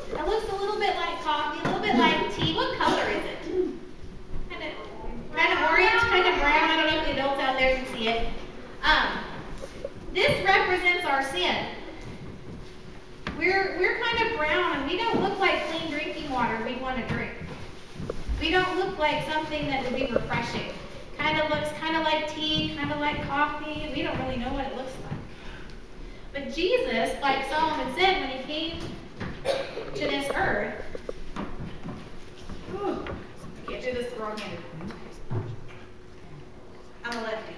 It looks a little bit like coffee, a little bit like tea. What color is it? Kind of orange, kind of brown. I don't know if the adults out there can see it. This represents our sin. We're kind of brown, and we don't look like clean drinking water we'd want to drink. We don't look like something that would be refreshing. Looks kind of like tea, kind of like coffee. We don't really know what it looks like. But Jesus, like Solomon said when he came to this earth, I can't do this wrong-handed. I'm a lefty.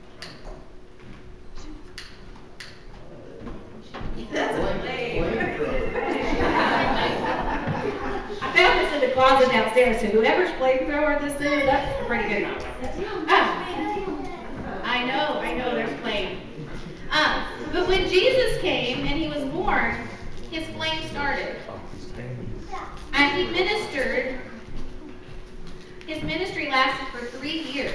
That's lame. I found this in the closet downstairs, so whoever's flamethrower this is, that's pretty good. I know, there's flame. But when Jesus came and he was born, his flame started. And he ministered. His ministry lasted for 3 years.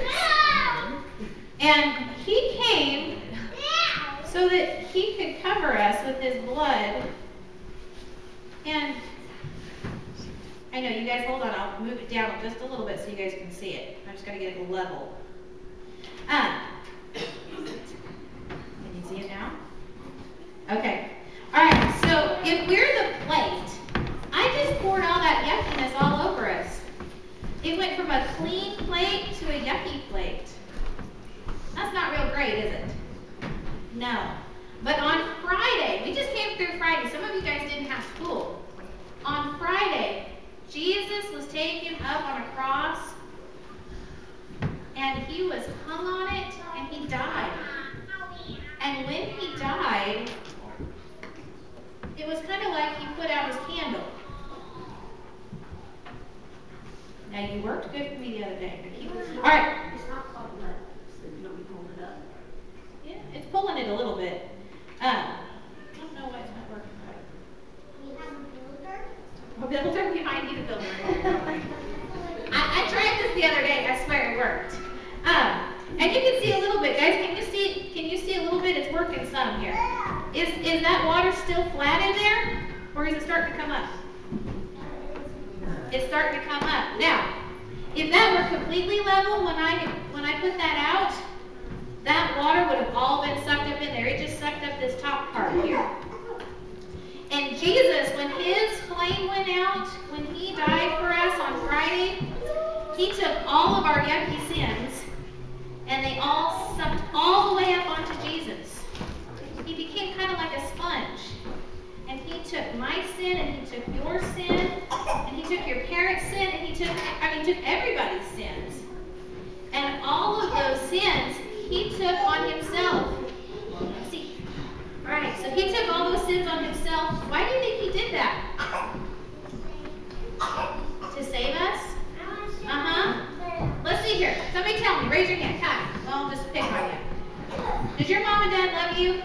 And he came so that he could cover us with his blood. And I know, you guys hold on, I'll move it down just a little bit so you guys can see it. I'm just going to get it level. Can you see it now? Okay. Alright, so if we're the plate, I just poured all that yuckiness all over us. It went from a clean plate to a yucky plate. That's not real great, is it? No. But on Friday, we just came through Friday. Some of you guys didn't have school. On Friday, Jesus was taken up on a cross, and he was hung on it, and he died. And when he died, it was kind of like he put out his candle. Now, you worked good for me the other day. All right. It's not called that, so you don't be pulling it up. Yeah, it's pulling it a little bit. I don't know why it's not working right. We have a builder? A builder? We might need a builder. I tried this the other day. I swear it worked. And you can see a little bit, guys. Can you see a little bit? It's working some here. Is that water still flat in there, or is it starting to come up? It's starting to come up. Now, if that were completely level when I put that out, that water would have all been sucked up in there. It just sucked up this top part here. And Jesus, when his flame went out, when he died for us on Friday, he took all of our yucky sins, and they all sucked all the way up onto Jesus. He became kind of like a sponge. And he took my sin, and he took your sin, and he took your parents' sin, and he took everybody's sins. And all of those sins he took on himself. See, all right, so he took all those sins on himself. Why do you think he did that? To save us? Let's see here. Somebody tell me. Raise your hand. Come. I'll just pick on you. Does your mom and dad love you?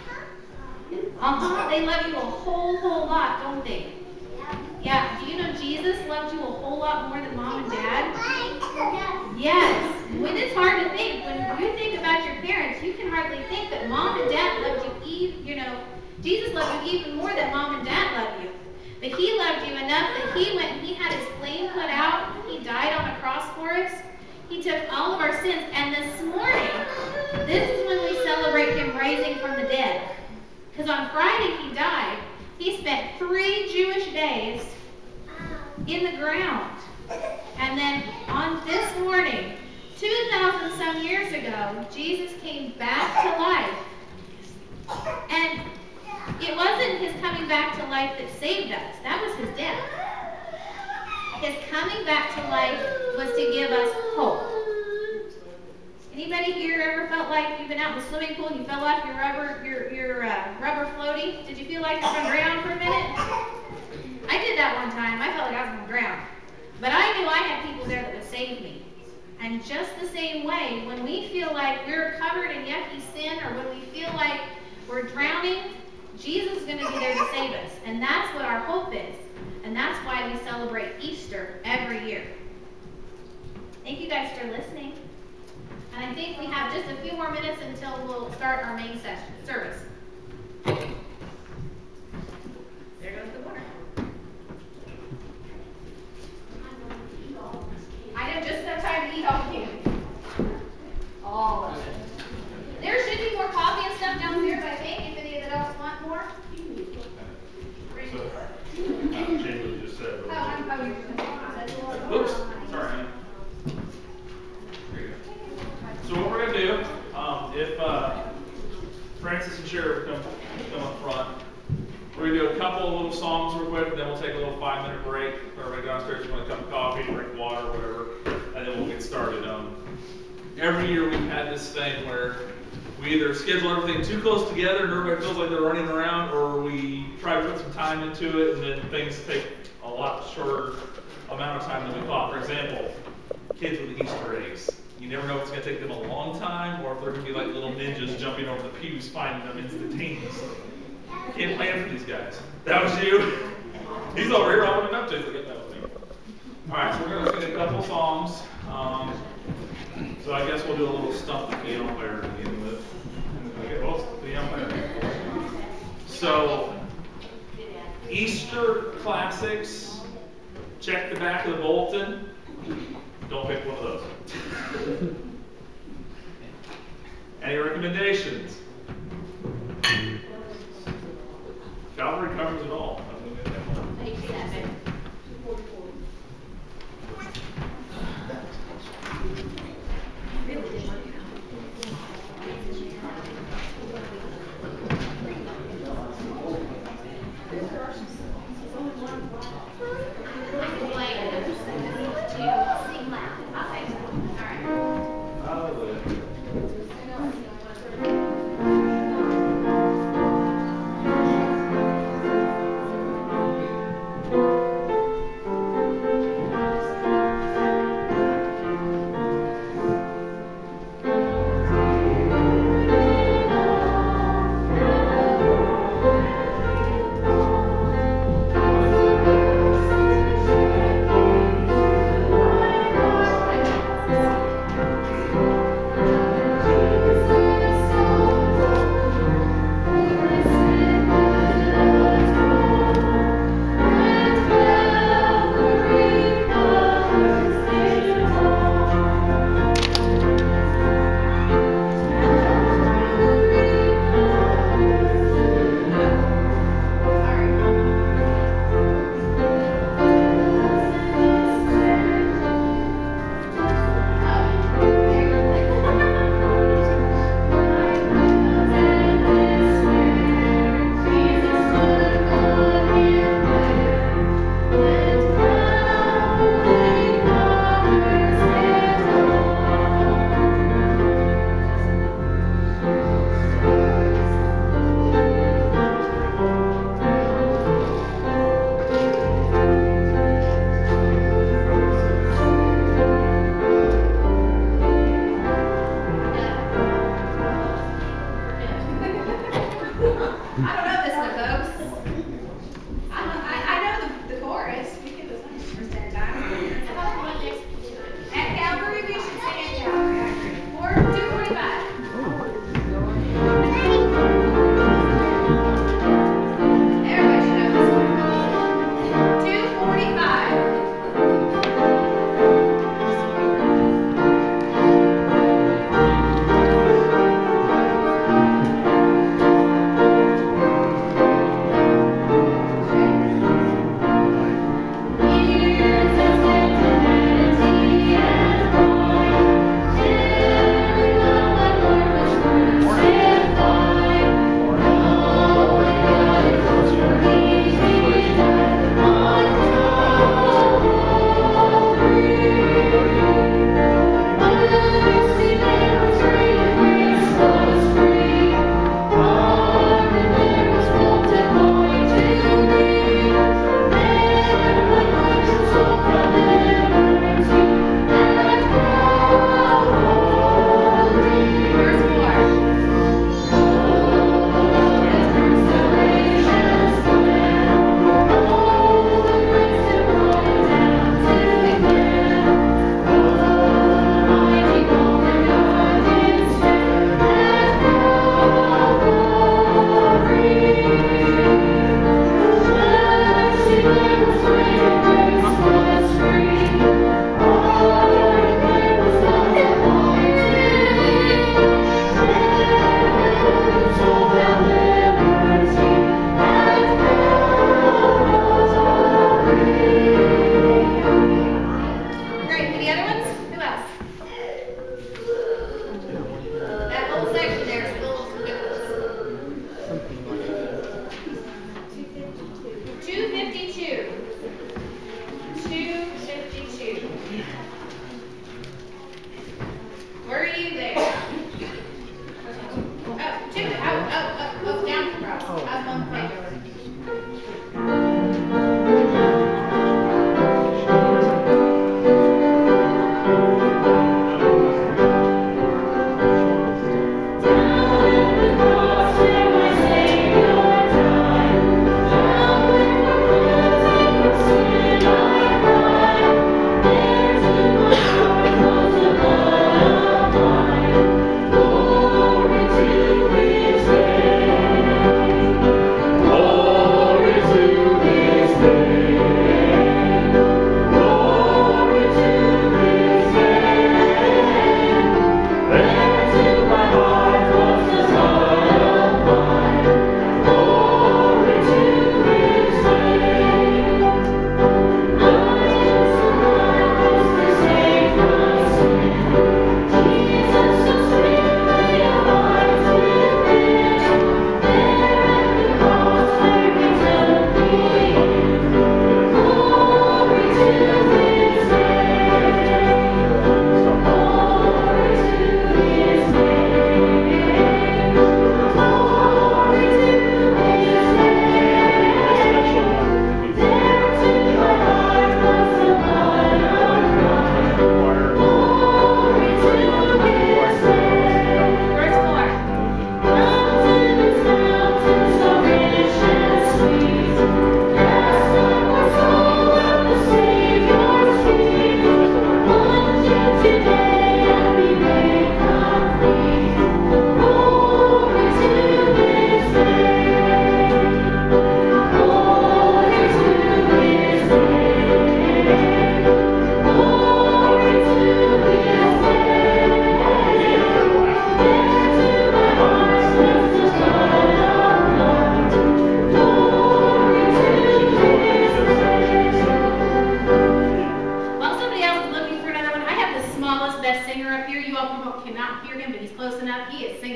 They love you a whole lot, don't they? Yeah. Do you know Jesus loved you a whole lot more than mom and dad? Yes. When it's hard to think, when you think about your parents, you can hardly think that mom and dad loved you, Jesus loved you even more than mom and dad loved you. But he loved you enough that he went and he had his flame put out. He died on a cross for us. He took all of our sins. And this morning, this is when we celebrate him rising from the dead. Because on Friday he died. He spent 3 Jewish days in the ground. And then on this morning, 2,000 some years ago, Jesus came back to life. And it wasn't his coming back to life that saved us. That was his death. His coming back to life was to give us hope. Anybody here ever felt like you've been out in the swimming pool and you fell off your rubber floaty? Did you feel like you were going to drown for a minute? I did that one time. I felt like I was going to drown. But I knew I had people there that would save me. And just the same way, when we feel like we're covered in yucky sin, or when we feel like we're drowning, Jesus is going to be there to save us. And that's what our hope is. And that's why we celebrate Easter every year. Thank you guys for listening. And I think we have just a few more minutes until we'll start our main service. There goes the water. couple of little songs real quick, and then we'll take a little 5-minute break. Everybody downstairs want a cup of coffee, drink water, whatever, and then we'll get started. Every year we've had this thing where we either schedule everything too close together and everybody feels like they're running around, or we try to put some time into it and then things take a lot shorter amount of time than we thought. For example, kids with Easter eggs. You never know if it's going to take them a long time or if they're going to be like little ninjas jumping over the pews finding them instantaneously. Can't plan for these guys. That was you. He's over here all up to it. That was me. All right, so we're going to sing a couple songs. So I guess we'll do a little stump the piano player to begin with. Okay, well, it's the piano player. So, Easter classics. Check the back of the bulletin. Don't pick one of those. Any recommendations? Calvary covers it all. Page 7.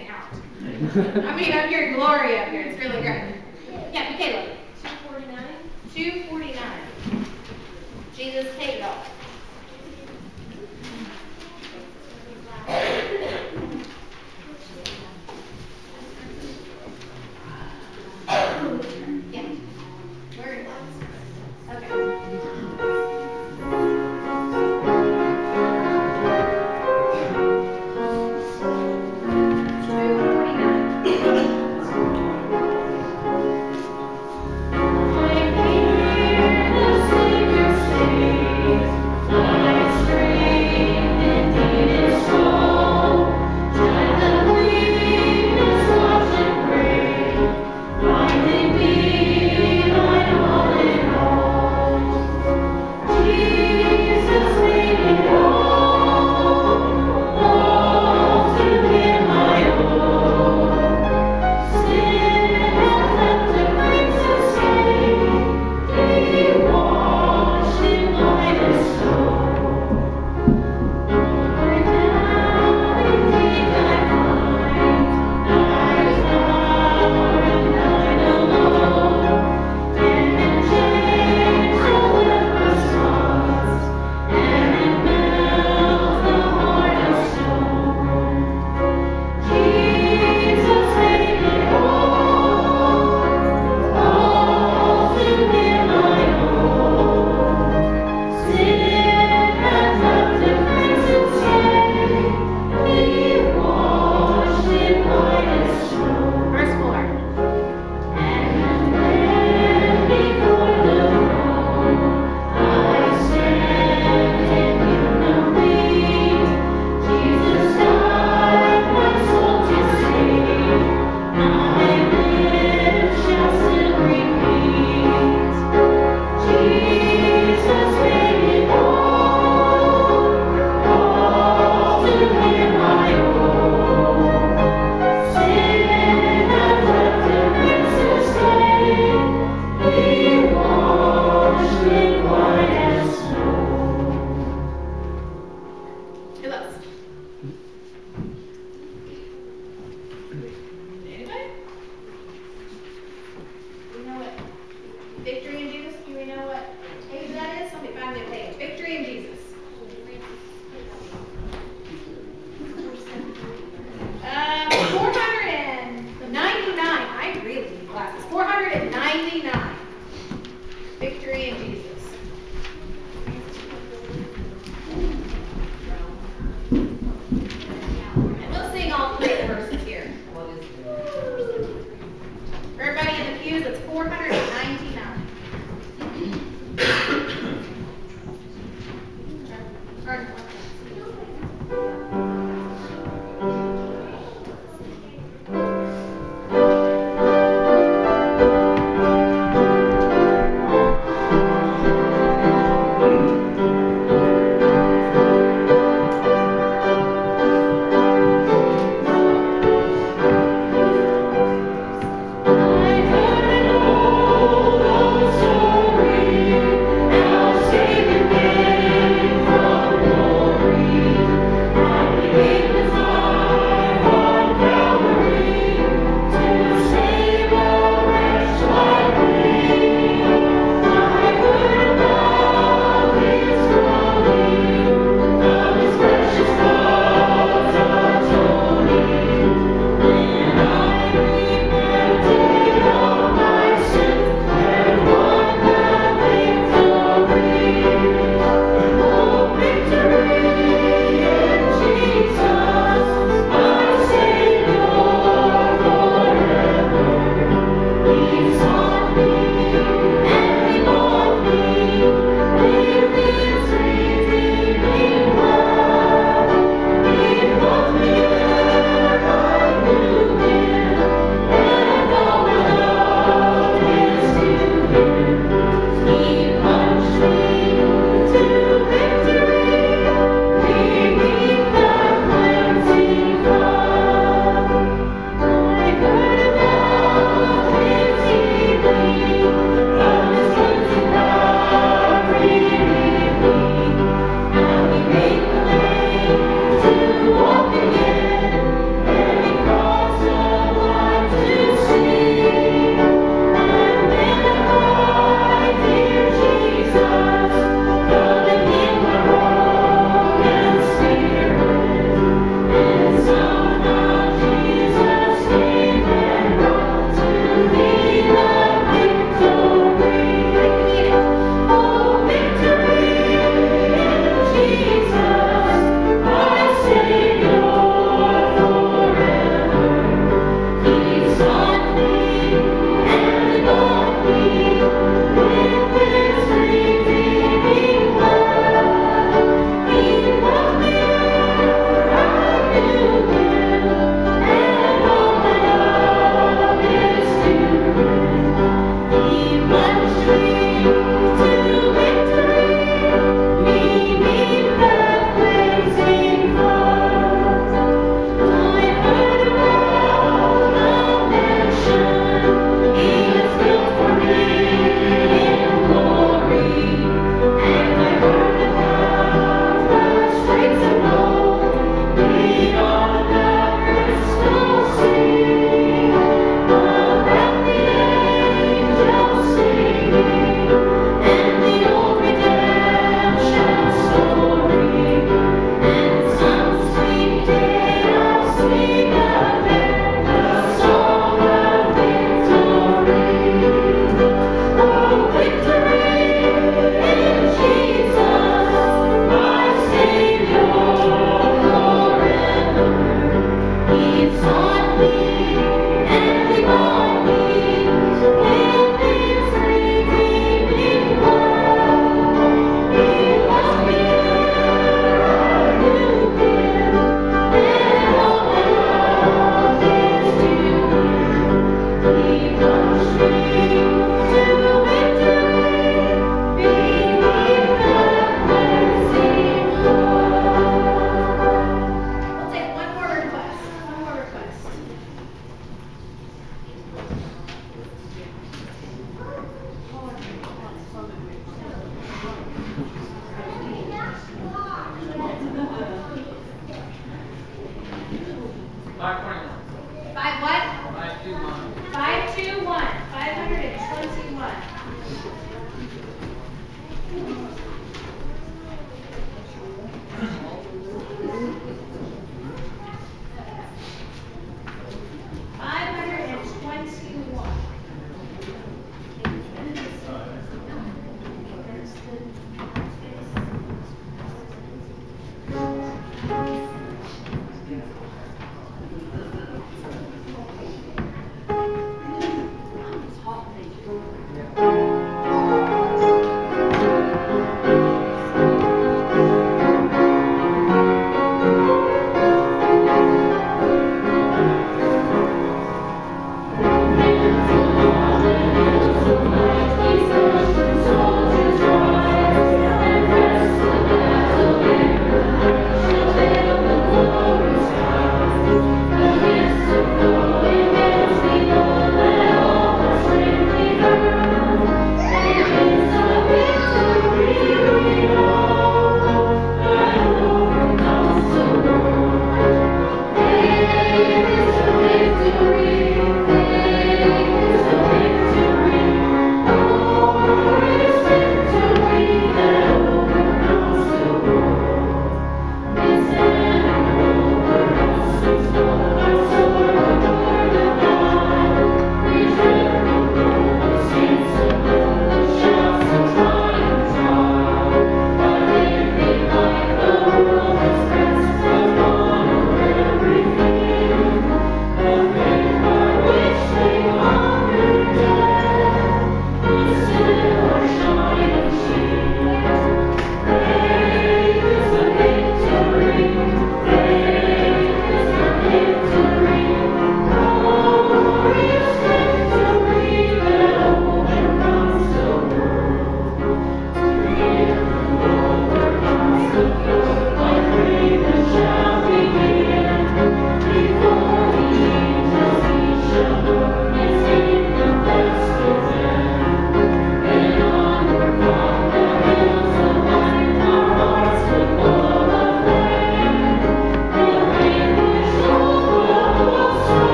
hang out. I mean, I'm hearing glory up here. It's really great. Yeah, Michaela. 249. 249. Jesus, take it off. Yeah. Where is it? Okay.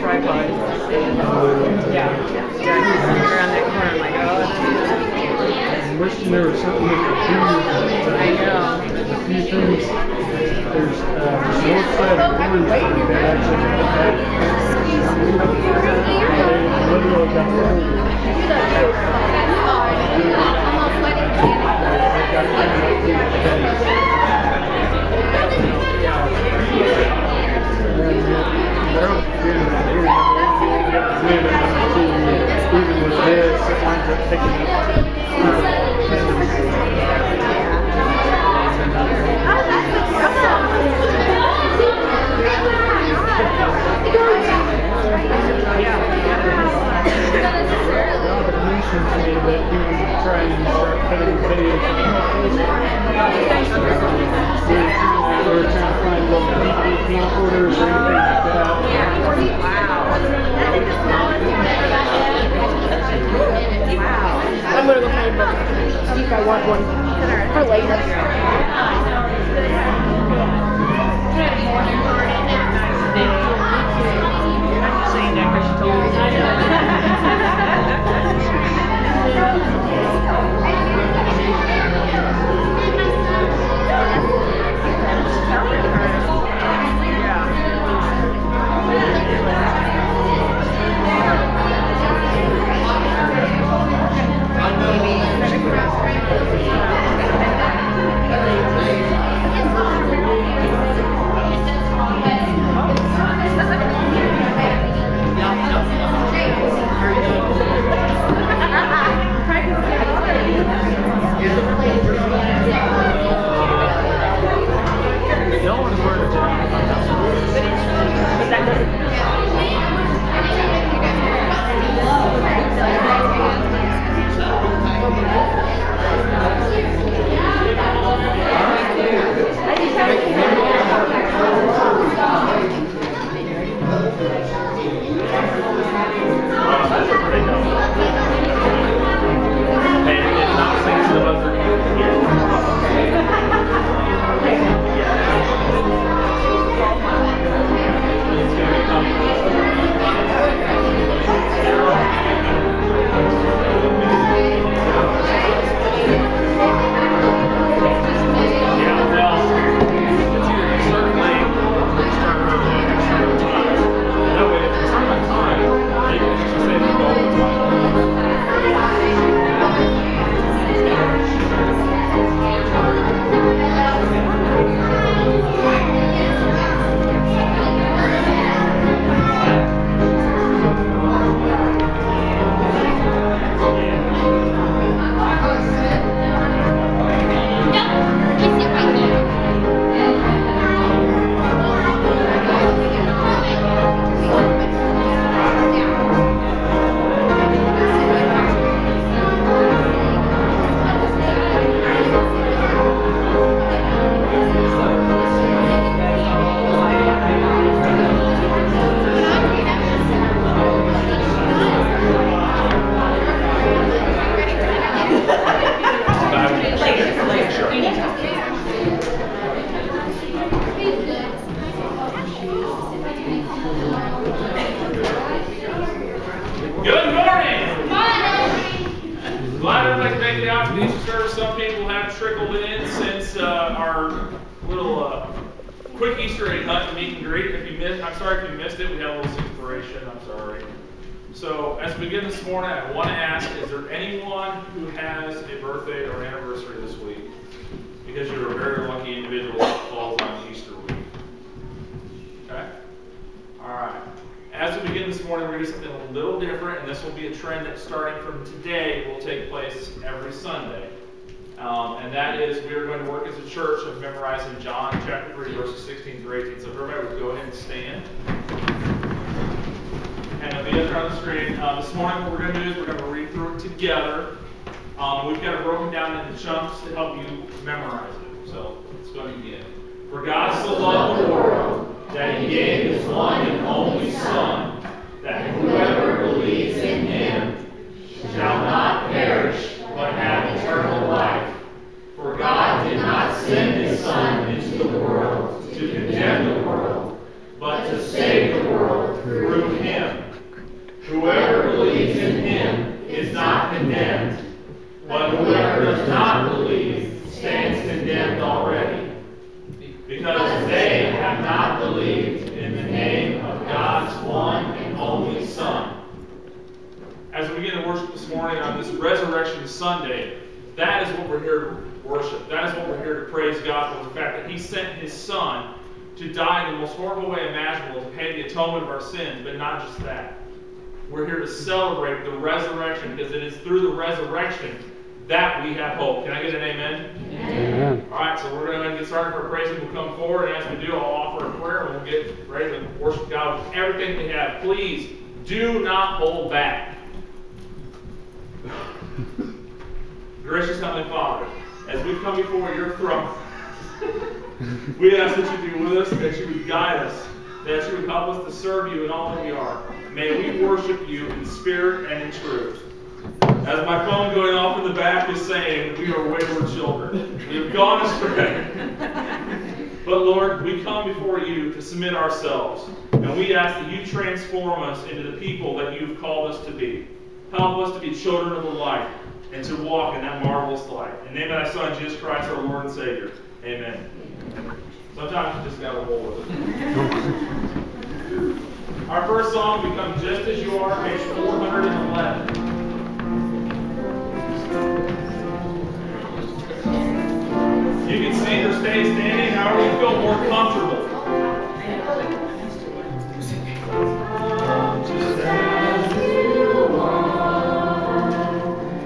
tripod. Yeah. Around that corner, I'm like, oh, I'm wishing there was something that could do. I know. A few things. There's north side of Orange Street that actually had literally got even with this, it winds up picking up. To me that he would try and start cutting videos. We were trying to find little DVD camcorders or anything like that. Wow. I'm gonna go find a book. See if I want one for later. Saying that because she told me. No one is wearing a quick Easter egg hunt meet and greet. I'm sorry if you missed it. We had a little Singspiration. I'm sorry. So as we begin this morning, I want to ask, is there anyone who has a birthday or anniversary this week? Because you're a very lucky individual that falls on Easter week. Okay? All right. As we begin this morning, we're going to do something a little different, and this will be a trend that starting from today will take place every Sunday. And that is, we are going to work as a church of memorizing John chapter 3, verses 16 through 18. So if everybody would go ahead and stand. And it'll be up there on the screen. This morning what we're going to do is we're going to read through it together. We've got it broken down into chunks to help you memorize it. So let's go begin. For God so loved the world that He gave His one and only Son, that whoever believes in Him shall not perish, but have eternal life. For God did not send His Son into the world to condemn the world, but to save the world through Him. worship this morning on this Resurrection Sunday, that is what we're here to worship. That is what we're here to praise God for, the fact that He sent His Son to die in the most horrible way imaginable to pay the atonement of our sins, but not just that. We're here to celebrate the resurrection, because it is through the resurrection that we have hope. Can I get an amen? Amen. All right, so we're going to get started for praising. We'll come forward, and as we do, I'll offer a prayer, and we'll get ready to worship God with everything we have. Please do not hold back. Gracious Heavenly Father, as we come before your throne, we ask that you be with us, that you would guide us, that you would help us to serve you in all that we are. May we worship you in spirit and in truth. As my phone going off in the back is saying, we are wayward children. We have gone astray. But Lord, we come before you to submit ourselves, and we ask that you transform us into the people that you've called us to be. Help us to be children of the light and to walk in that marvelous light. In the name of thy Son, Jesus Christ, our Lord and Savior. Amen. Sometimes you just got to roll with it. Our first song becomes Just As You Are, page 411. You can sing or stay standing, however you feel more comfortable. Just as you are,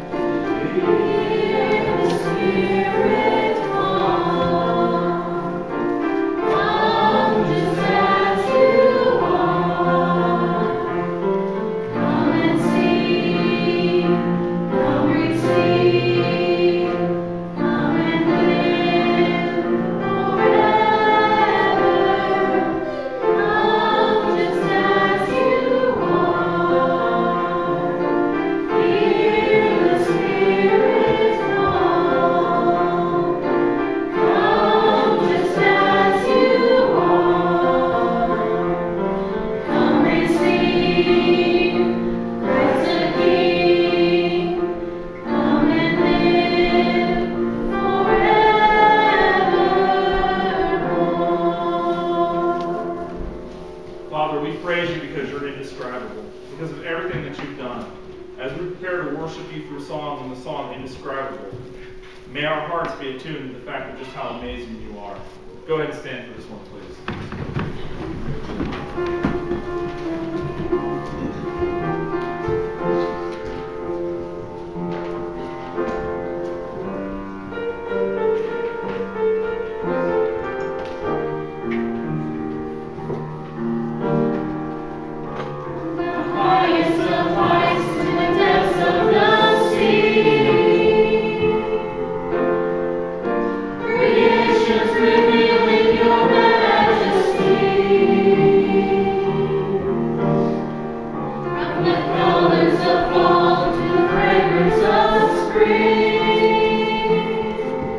hear the Spirit come. Come just as you are. Come and see. Come receive. Come and live forever. Come just as you are. Hear the Spirit come. Come just as you are. Come receive Christ the King. Come and live forevermore. Father, we praise you because you're indescribable, because of everything that you've done. As we prepare to worship you through songs and the song Indescribable, may our hearts be attuned to the fact of just how amazing you are. Go ahead and stand for this one, please. Highest of heights to the depths of the sea. Creation's revealing your majesty. From the colors of fall to the fragrance of spring.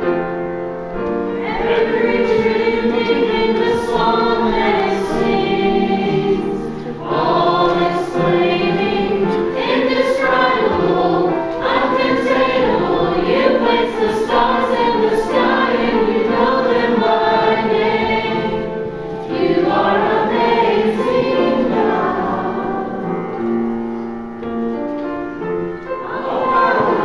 Every tree making the song that it sings. All exclaiming, indescribable, uncontainable. You place the stars in the sky and you know them by name. You are amazing, God. Oh,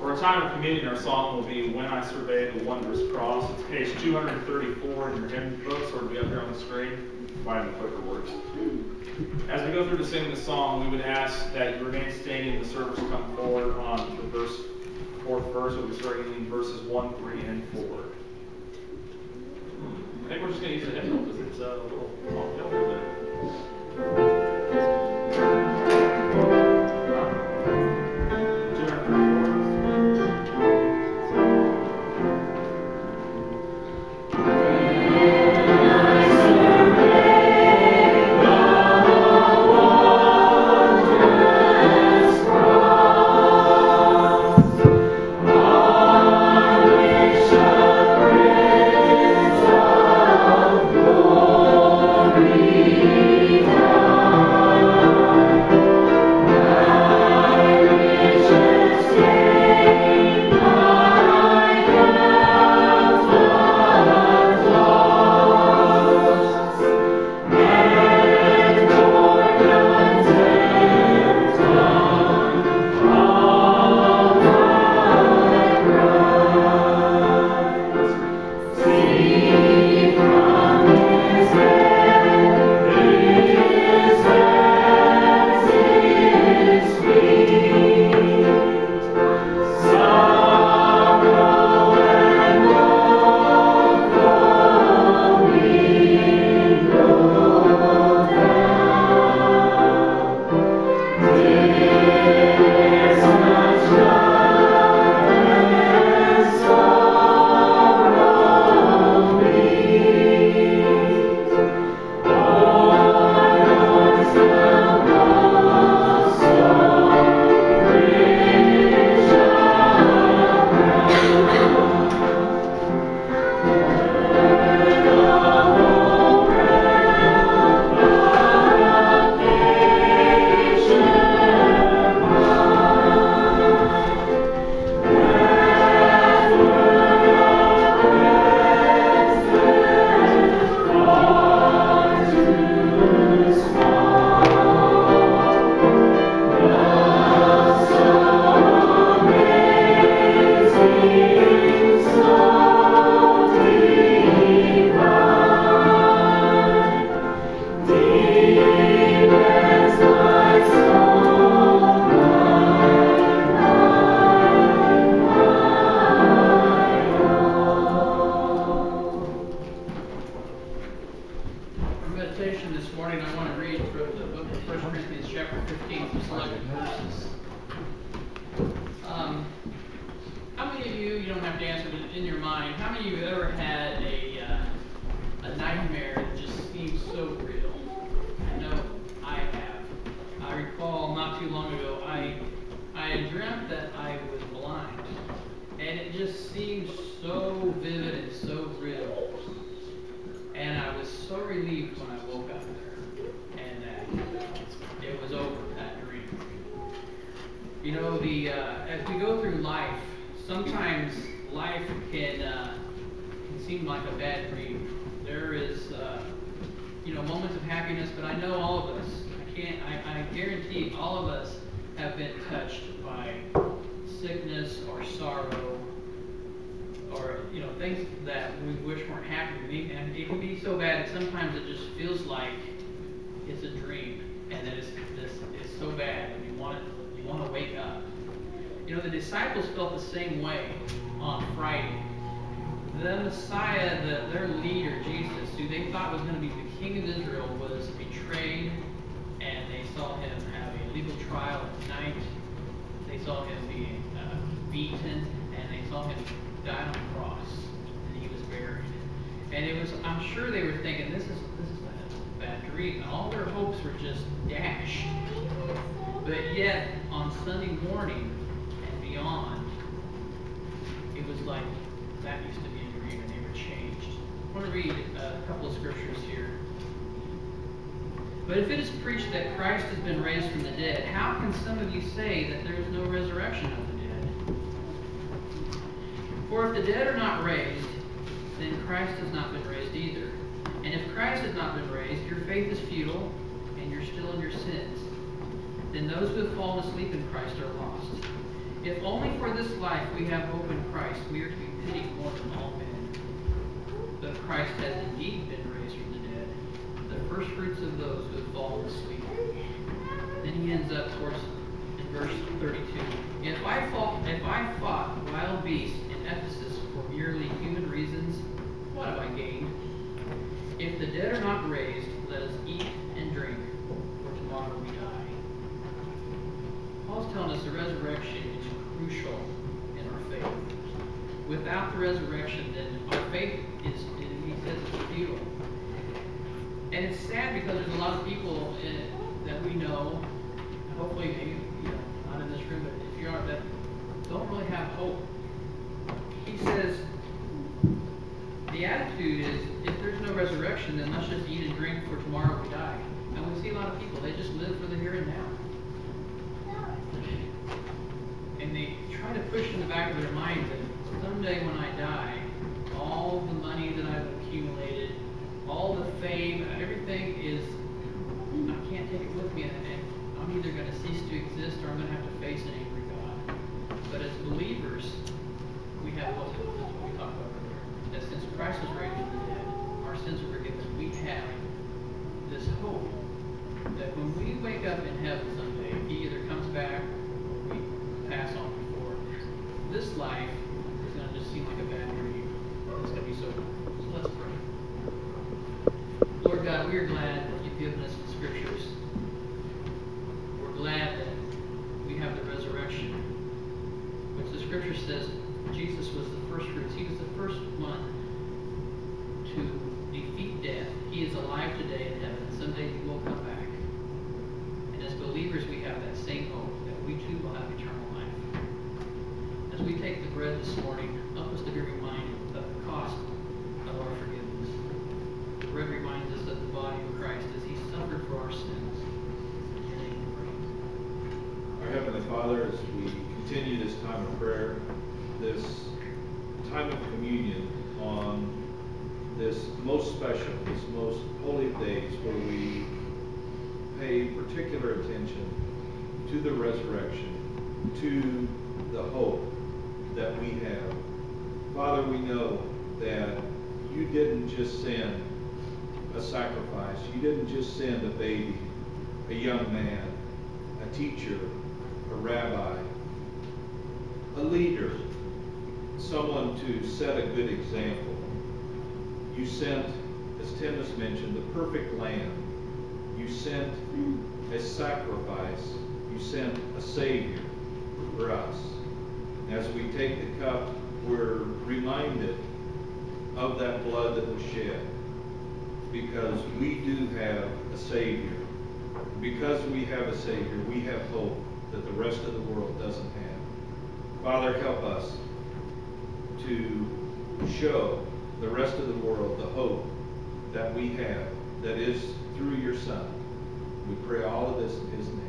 For a time of communion, our song will be When I Survey the Wondrous Cross. It's page 234 in your hymn books, or it'll be up here on the screen. Find the quicker words. As we go through to sing the song, we would ask that you remain standing in the service, come forward on the fourth verse. We'll be starting in verses 1, 3, and 4. I think we're just going to use the hymnal because it's a little off kilter there. As we go through life, sometimes life can seem like a bad dream. There is, moments of happiness, but I know all of us. I guarantee all of us have been touched by sickness or sorrow, or things that we wish weren't happening. And it can be so bad that sometimes it just feels like it's a dream, and that it's so bad, and you want to wake up. The disciples felt the same way on Friday. The Messiah, their leader, Jesus, who they thought was going to be the King of Israel, was betrayed, and they saw him have a legal trial at night. They saw him being beaten, and they saw him die on the cross, and he was buried. And I'm sure they were thinking, this is a bad dream, and all their hopes were just dashed. But yet, on Sunday morning and beyond, it was like that used to be a dream, and they were changed. I want to read a couple of scriptures here. But if it is preached that Christ has been raised from the dead, how can some of you say that there is no resurrection of the dead? For if the dead are not raised, then Christ has not been raised either. And if Christ has not been raised, your faith is futile, and you're still in your sins. Then those who have fallen asleep in Christ are lost. If only for this life we have hope in Christ, we are to be pitied more than all men. But Christ has indeed been raised from the dead, the first fruits of those who have fallen asleep. Then he ends up in verse 32. If I fought wild beasts in Ephesus for merely human reasons, what have I gained? If the dead are not raised, let us eat and drink, for tomorrow we die. Paul's telling us the resurrection is crucial in our faith. Without the resurrection, then our faith he says it's futile. And it's sad because there's a lot of people that we know, hopefully maybe not in this room, but if you are, that don't really have hope. He says the attitude is, if there's no resurrection, then let's just eat and drink, for tomorrow we die. And we see a lot of people, they just live for the here and now. And they try to push in the back of their mind that someday when I die, all the money that I've accumulated, all the fame, everything is, I can't take it with me, and I'm either going to cease to exist or I'm going to have to face an angry God. But as believers, we have hope. That's what we talked about earlier. That since Christ was raised from the dead, our sins are forgiven. We have this hope that when we wake up in heaven someday, he either comes back or we pass on before. This life is going to just seem like a bad dream. It's going to be so cool. So let's pray. Lord God, we are glad that you've given us the scriptures. We're glad that we have the resurrection, which the scripture says Jesus was the first fruits. He was the first one to defeat death. He is alive today in heaven. Someday he will come back. And as believers, we have that same hope that we too will have eternal life. As we take the bread this morning, help us to be reminded of the cost of our forgiveness. The bread reminds us of the body of Christ as he suffered for our sins. In your name we pray. Our Heavenly Father, as we continue this time of prayer, this time of communion on this most special, this most holy of days where we pay particular attention to the resurrection, to the hope that we have. Father, we know that you didn't just send a sacrifice. You didn't just send a baby, a young man, a teacher, a rabbi, a leader, someone to set a good example. You sent, as Tim has mentioned, the perfect lamb. You sent a sacrifice. You sent a Savior for us. As we take the cup, we're reminded of that blood that was shed, because we do have a Savior. Because we have a Savior, we have hope that the rest of the world doesn't have. Father, help us to show the rest of the world the hope that we have, that is through your Son. We pray all of this in his name.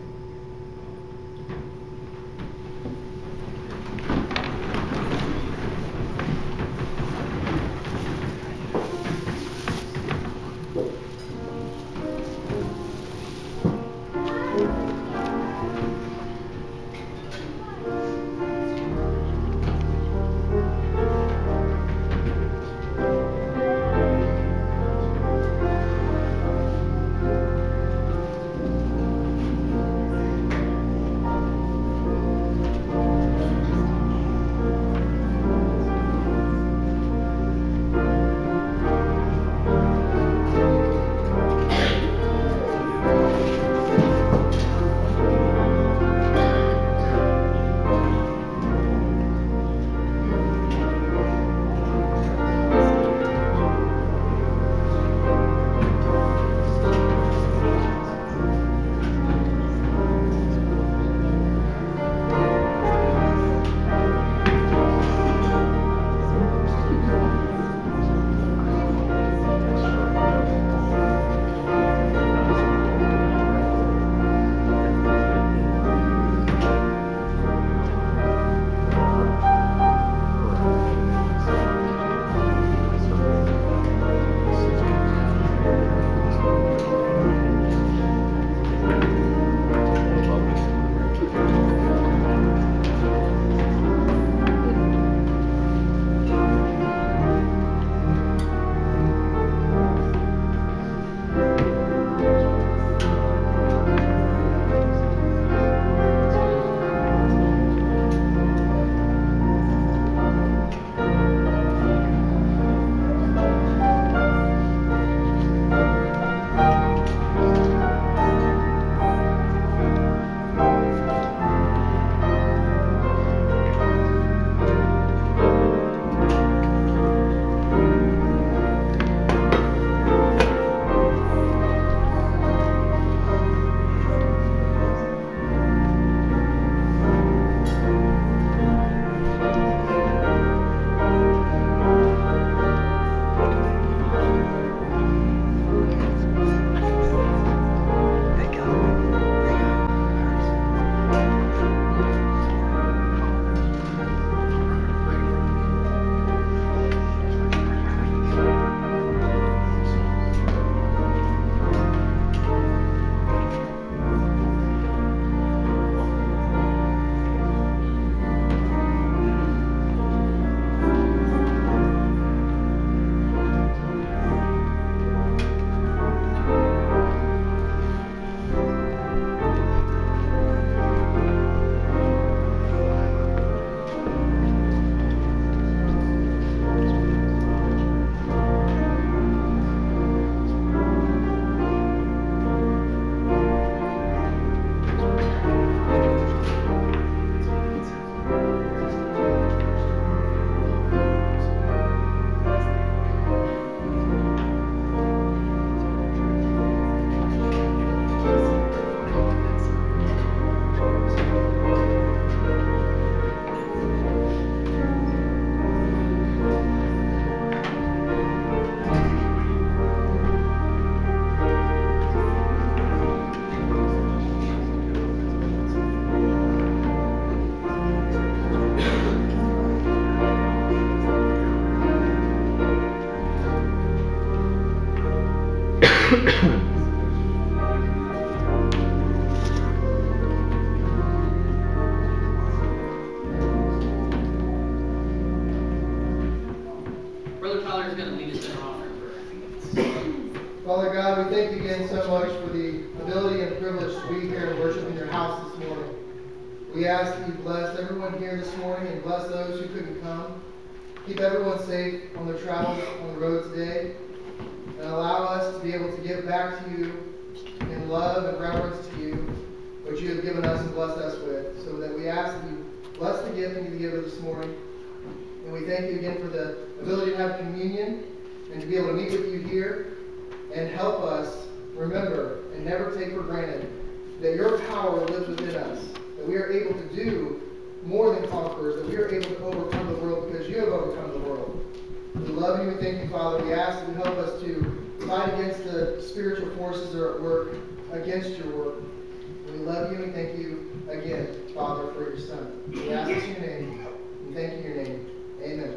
Brother Tyler is going to lead us in our offering prayer. Father God, we thank you again so much for the ability and privilege to be here and worship in your house this morning. We ask that you bless everyone here this morning and bless those who couldn't come. Keep everyone safe on their travels on the road today. And allow us to be able to give back to you in love and reverence to you what you have given us and blessed us with. So that we ask that you bless the gift and the giver this morning. And we thank you again for the ability to have communion and to be able to meet with you here. And help us remember and never take for granted that your power lives within us. That we are able to do more than conquerors. That we are able to overcome the world because you have overcome the world. We love you and thank you, Father. We ask that you help us to fight against the spiritual forces that are at work against your work. We love you and thank you again, Father, for your Son. We ask this in your name and thank you in your name. Amen.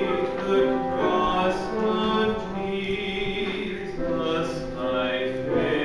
Cross of Jesus, I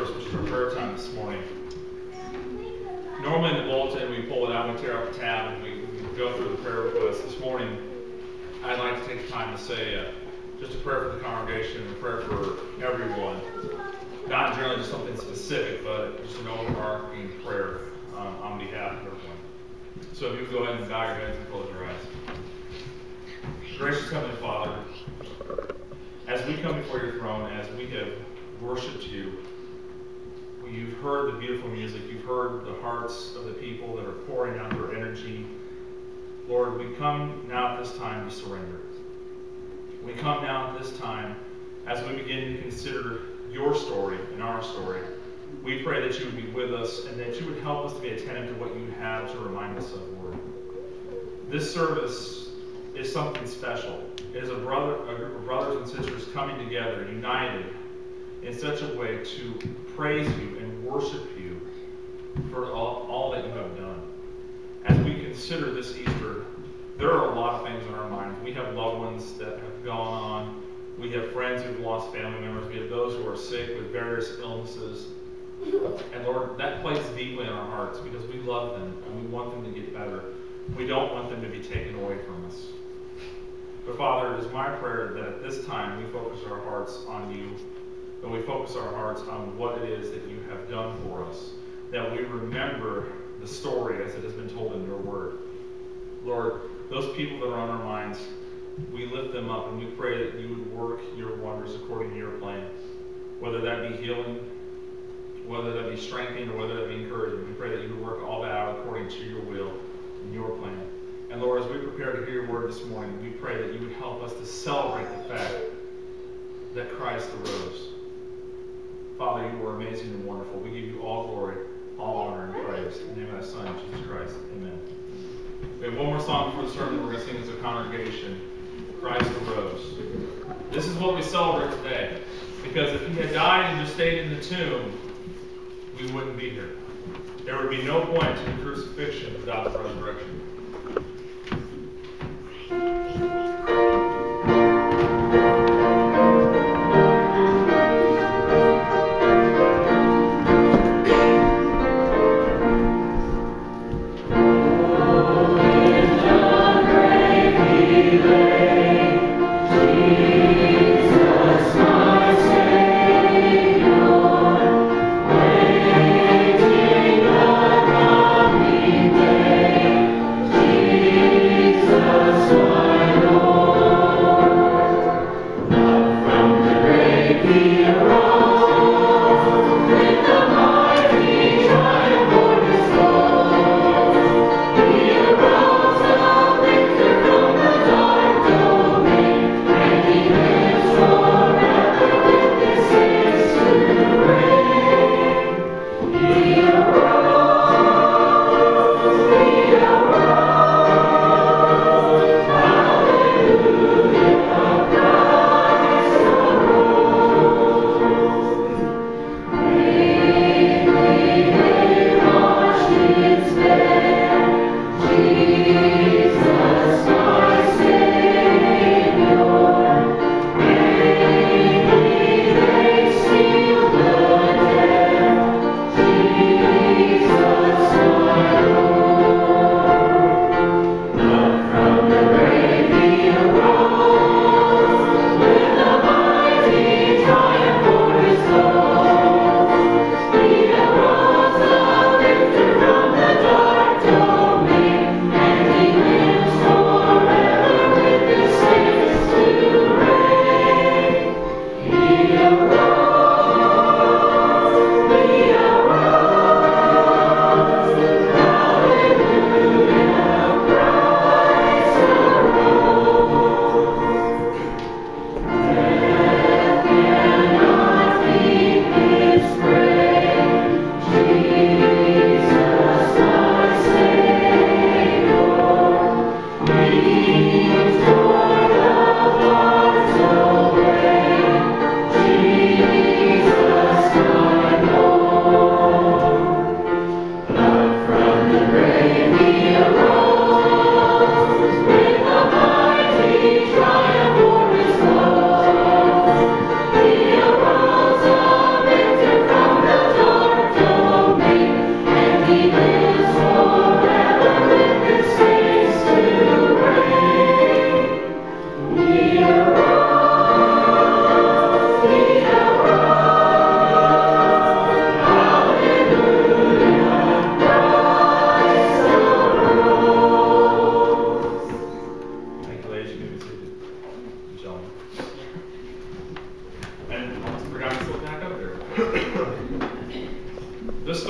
service, which is our prayer time this morning. Normally in the bulletin, we pull it out, we tear out the tab, and we go through the prayer requests. This morning, I'd like to take the time to say just a prayer for the congregation and a prayer for everyone. Not generally just something specific, but just an overarching prayer on behalf of everyone. So if you would go ahead and bow your heads and close your eyes. Gracious Heavenly Father, as we come before your throne, as we have worshiped you, you've heard the beautiful music, you've heard the hearts of the people that are pouring out their energy. Lord, we come now at this time to surrender. We come now at this time as we begin to consider your story and our story. We pray that you would be with us and that you would help us to be attentive to what you have to remind us of, Lord. This service is something special. It is a group of brothers and sisters coming together, united in such a way to praise you and worship you for all that you have done. As we consider this Easter, there are a lot of things on our minds. We have loved ones that have gone on. We have friends who've lost family members. We have those who are sick with various illnesses. And Lord, that plays deeply in our hearts because we love them and we want them to get better. We don't want them to be taken away from us. But Father, it is my prayer that at this time we focus our hearts on you, and we focus our hearts on what it is that you have done for us, that we remember the story as it has been told in your word. Lord, those people that are on our minds, we lift them up and we pray that you would work your wonders according to your plan, whether that be healing, whether that be strengthening, or whether that be encouragement. We pray that you would work all that out according to your will and your plan. And Lord, as we prepare to hear your word this morning, we pray that you would help us to celebrate the fact that Christ arose. Father, you are amazing and wonderful. We give you all glory, all honor, and praise. In the name of thy Son, Jesus Christ. Amen. We have one more song before the sermon we're going to sing as a congregation. Christ arose. This is what we celebrate today. Because if he had died and just stayed in the tomb, we wouldn't be here. There would be no point to the crucifixion without the resurrection.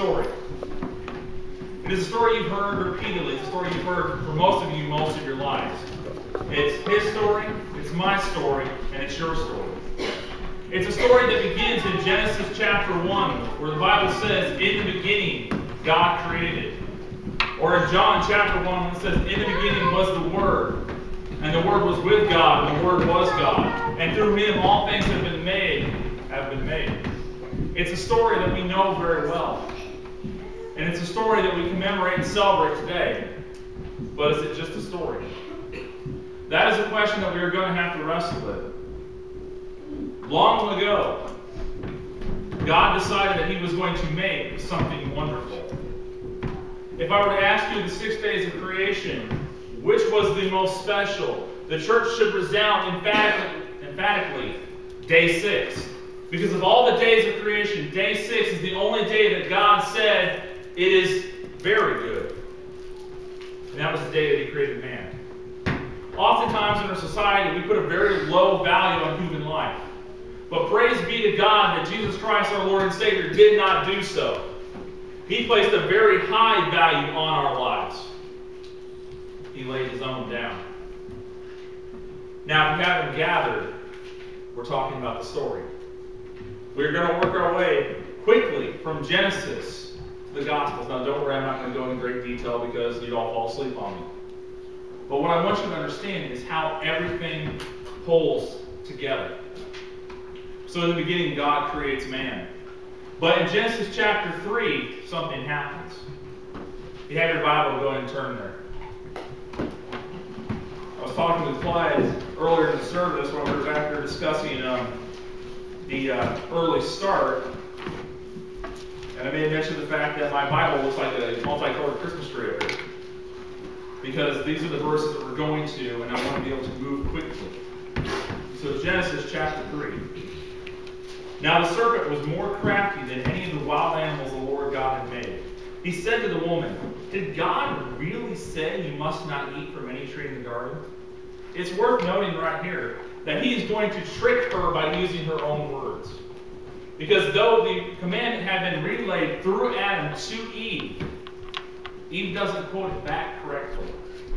story. It is a story you've heard repeatedly. It's a story you've heard for most of you most of your lives. It's his story, it's my story, and it's your story. It's a story that begins in Genesis chapter 1, where the Bible says, in the beginning, God created. Or in John chapter 1, when it says, in the beginning was the Word, and the Word was with God, and the Word was God. And through Him all things have been made. It's a story that we know very well. And it's a story that we commemorate and celebrate today. But is it just a story? That is a question that we are going to have to wrestle with. Long ago, God decided that He was going to make something wonderful. If I were to ask you the 6 days of creation, which was the most special, the church should resound emphatically, day 6. Because of all the days of creation, day 6 is the only day that God said, it is very good. And that was the day that He created man. Oftentimes in our society, we put a very low value on human life. But praise be to God that Jesus Christ, our Lord and Savior, did not do so. He placed a very high value on our lives. He laid His own down. Now, if you haven't gathered, we're talking about the story. We're going to work our way quickly from Genesis to the Gospels. Now, don't worry, I'm not going to go into great detail because you'd all fall asleep on me. But what I want you to understand is how everything pulls together. So in the beginning, God creates man. But in Genesis chapter 3, something happens. If you have your Bible, go ahead and turn there. I was talking with Clyde earlier in the service when we were back there discussing the early start. And I made mention of the fact that my Bible looks like a multicolored Christmas tree over here. Because these are the verses that we're going to, and I want to be able to move quickly. So Genesis chapter 3. Now the serpent was more crafty than any of the wild animals the Lord God had made. He said to the woman, did God really say you must not eat from any tree in the garden? It's worth noting right here that He is going to trick her by using her own words. Because though the commandment had been relayed through Adam to Eve, Eve doesn't quote it back correctly.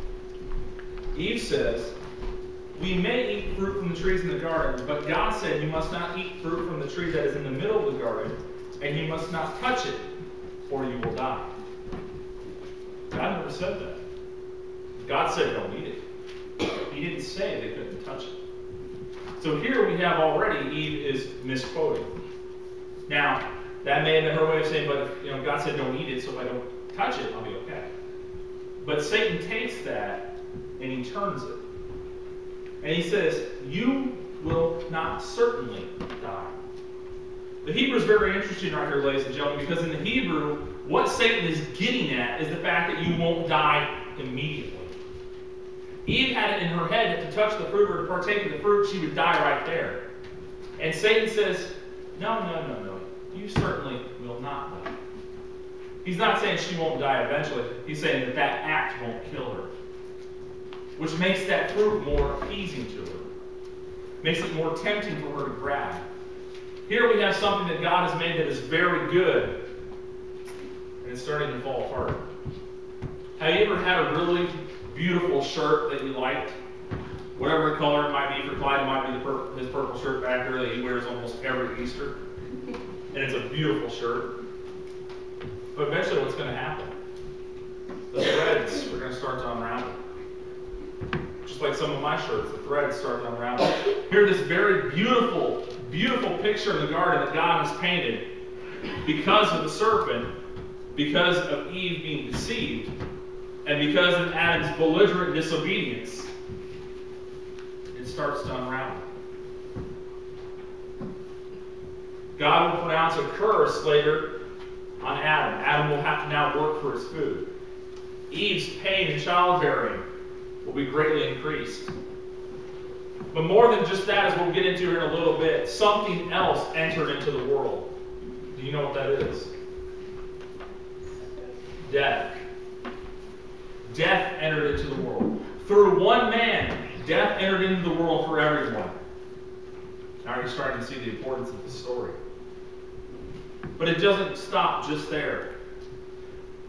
Eve says, we may eat fruit from the trees in the garden, but God said you must not eat fruit from the tree that is in the middle of the garden, and you must not touch it, or you will die. God never said that. God said don't eat it. He didn't say they couldn't touch it. So here we have already Eve is misquoting. Now, that may have been her way of saying, but God said don't eat it, so if I don't touch it, I'll be okay. But Satan takes that and he turns it. And he says, you will not certainly die. The Hebrew is very interesting right here, ladies and gentlemen, because in the Hebrew, what Satan is getting at is the fact that you won't die immediately. Eve had it in her head that to touch the fruit or to partake of the fruit, she would die right there. And Satan says, no, you certainly will not die. He's not saying she won't die eventually. He's saying that that act won't kill her. Which makes that fruit more appeasing to her. Makes it more tempting for her to grab. Here we have something that God has made that is very good. And it's starting to fall apart. Have you ever had a really beautiful shirt that you liked? Whatever color it might be for Clyde, it might be his purple shirt back there that he wears almost every Easter. And it's a beautiful shirt. But eventually what's going to happen? The threads are going to start to unravel. Just like some of my shirts, the threads start to unravel. Here, this very beautiful, beautiful picture in the garden that God has painted because of the serpent, because of Eve being deceived, and because of Adam's belligerent disobedience, it starts to unravel. God will pronounce a curse later on Adam. Adam will have to now work for his food. Eve's pain in childbearing will be greatly increased. But more than just that, as we'll get into here in a little bit, something else entered into the world. Do you know what that is? Death. Death entered into the world. Through one man, death entered into the world for everyone. Now you're starting to see the importance of the story. But it doesn't stop just there.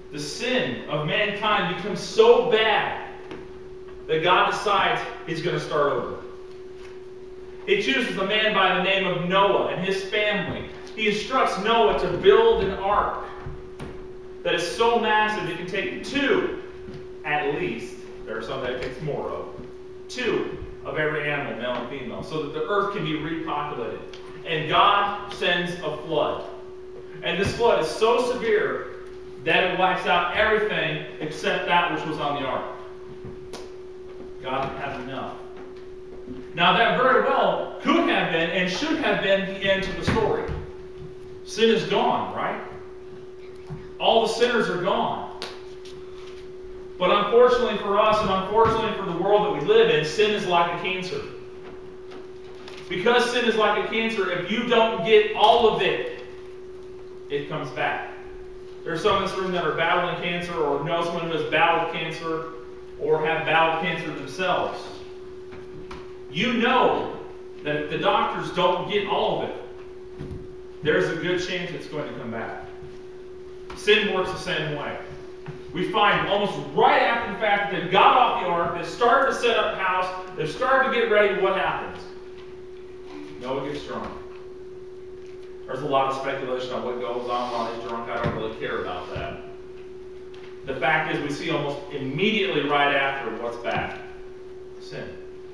the sin of mankind becomes so bad that God decides He's going to start over. He chooses a man by the name of Noah and his family. He instructs Noah to build an ark that is so massive it can take 2, at least. There are some that it takes more of. 2 of every animal, male and female, so that the earth can be repopulated. And God sends a flood. And this flood is so severe that it wipes out everything except that which was on the ark. God had enough. Now that very well could have been and should have been the end to the story. Sin is gone, right? All the sinners are gone. But unfortunately for us and unfortunately for the world that we live in, sin is like a cancer. Because sin is like a cancer, if you don't get all of it, it comes back. There are some in this room that are battling cancer or know someone who has battled cancer or have battled cancer themselves. You know that if the doctors don't get all of it, there's a good chance it's going to come back. Sin works the same way. We find almost right after the fact that they got off the ark, they started to set up house, they started to get ready, what happens? Noah gets drunk. There's a lot of speculation on what goes on while he's drunk. I don't really care about that. The fact is we see almost immediately right after what's back? Sin.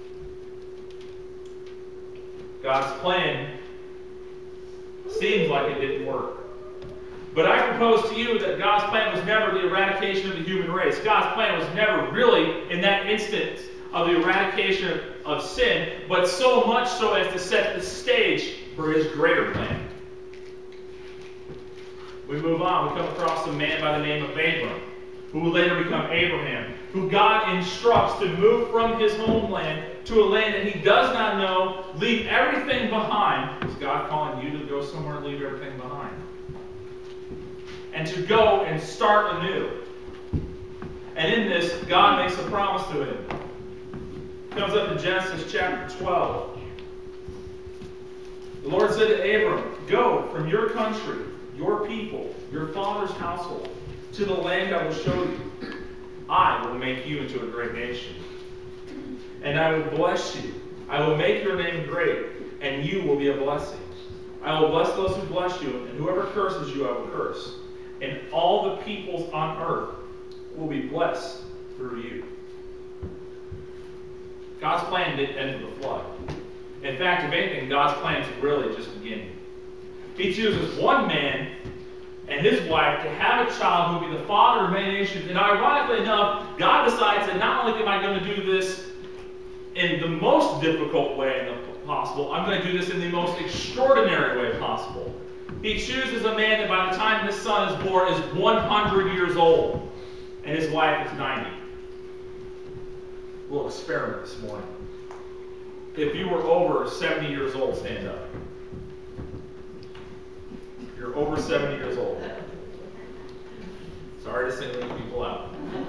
God's plan seems like it didn't work. But I propose to you that God's plan was never the eradication of the human race. God's plan was never really, in that instance, of the eradication of sin, but so much so as to set the stage for His greater plan. We move on. We come across a man by the name of Abram, who will later become Abraham, who God instructs to move from his homeland to a land that he does not know, leave everything behind. Is God calling you to go somewhere and leave everything behind? And to go and start anew. And in this, God makes a promise to him. It comes up in Genesis chapter 12. The Lord said to Abram, "Go from your country, your people, your father's household, to the land I will show you. I will make you into a great nation. And I will bless you. I will make your name great, and you will be a blessing. I will bless those who bless you, and whoever curses you I will curse. And all the peoples on earth will be blessed through you." God's plan didn't end with the flood. In fact, if anything, God's plan is really just beginning. He chooses one man and his wife to have a child who will be the father of many nations. And ironically enough, God decides that not only am I going to do this in the most difficult way possible, I'm going to do this in the most extraordinary way possible. He chooses a man that by the time his son is born is 100 years old, and his wife is 90. A little experiment this morning. If you were over 70 years old, stand up. You're over 70 years old. Sorry to single you people out.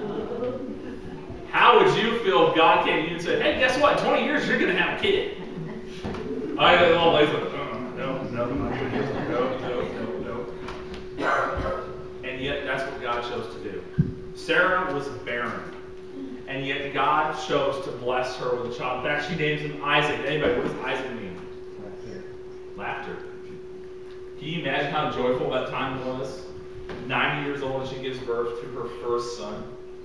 How would you feel if God came to you and said, "Hey, guess what? In 20 years, you're going to have a kid"? I always like, no. And yet, that's what God chose to do. Sarah was barren. And yet, God chose to bless her with a child. In fact, she names him Isaac. Anybody, what does Isaac mean? Laughter. Can you imagine how joyful that time was? 90 years old and she gives birth to her first son.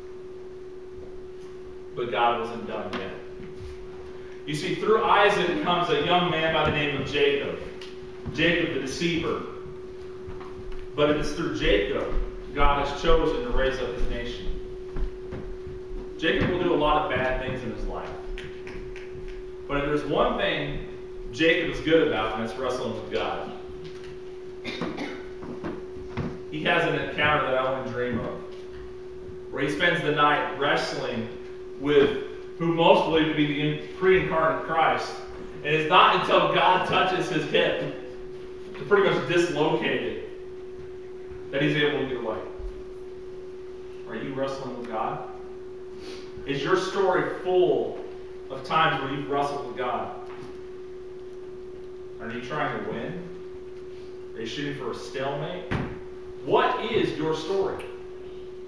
But God wasn't done yet. You see, through Isaac comes a young man by the name of Jacob. Jacob the deceiver. But it is through Jacob God has chosen to raise up his nation. Jacob will do a lot of bad things in his life. But if there's one thing Jacob is good about, and it's wrestling with God. He has an encounter that I only dream of, where he spends the night wrestling with who most believe to be the pre-incarnate Christ. And it's not until God touches his hip to pretty much dislocate it that he's able to get away. Are you wrestling with God? Is your story full of times where you've wrestled with God? Are you trying to win? Are you shooting for a stalemate? What is your story?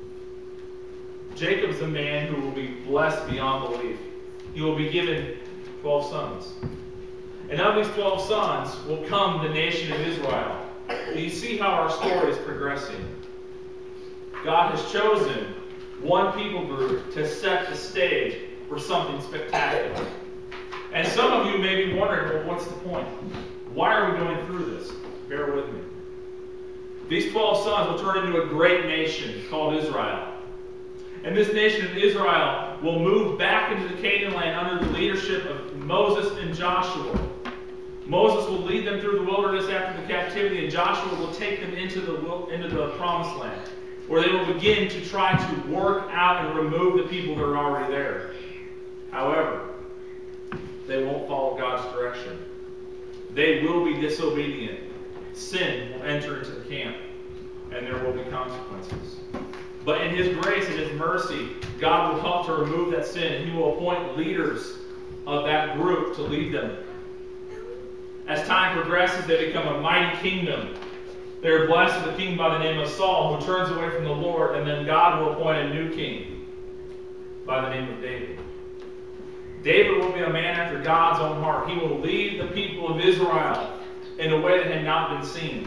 Jacob's a man who will be blessed beyond belief. He will be given 12 sons. And of these 12 sons will come the nation of Israel. You see how our story is progressing. God has chosen one people group to set the stage for something spectacular. And some of you may be wondering, well, what's the point? Why are we going through this? Bear with me. These 12 sons will turn into a great nation called Israel. And this nation of Israel will move back into the Canaan land under the leadership of Moses and Joshua. Moses will lead them through the wilderness after the captivity, and Joshua will take them into the promised land, where they will begin to try to work out and remove the people that are already there. However, they won't follow God's direction. They will be disobedient. Sin will enter into the camp, and there will be consequences. But in His grace and His mercy, God will help to remove that sin, and He will appoint leaders of that group to lead them. As time progresses, they become a mighty kingdom. They are blessed with a king by the name of Saul, who turns away from the Lord, and then God will appoint a new king by the name of David. David will be a man after God's own heart. He will lead the people of Israel in a way that had not been seen.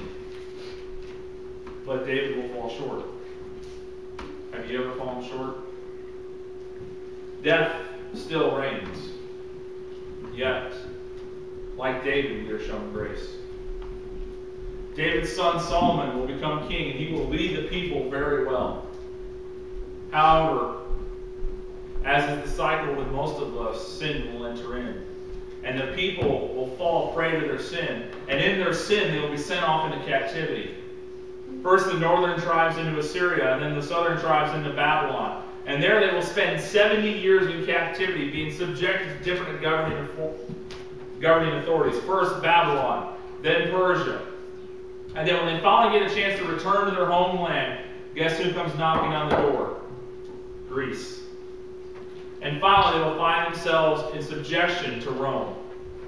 But David will fall short. Have you ever fallen short? Death still reigns. Yet, like David, we are shown grace. David's son Solomon will become king, and he will lead the people very well. However, as is the cycle with most of us, sin will enter in. And the people will fall prey to their sin. And in their sin, they will be sent off into captivity. First the northern tribes into Assyria, and then the southern tribes into Babylon. And there they will spend 70 years in captivity, being subjected to different governing authorities. First Babylon, then Persia. And then when they finally get a chance to return to their homeland, guess who comes knocking on the door? Greece. And finally, they will find themselves in subjection to Rome.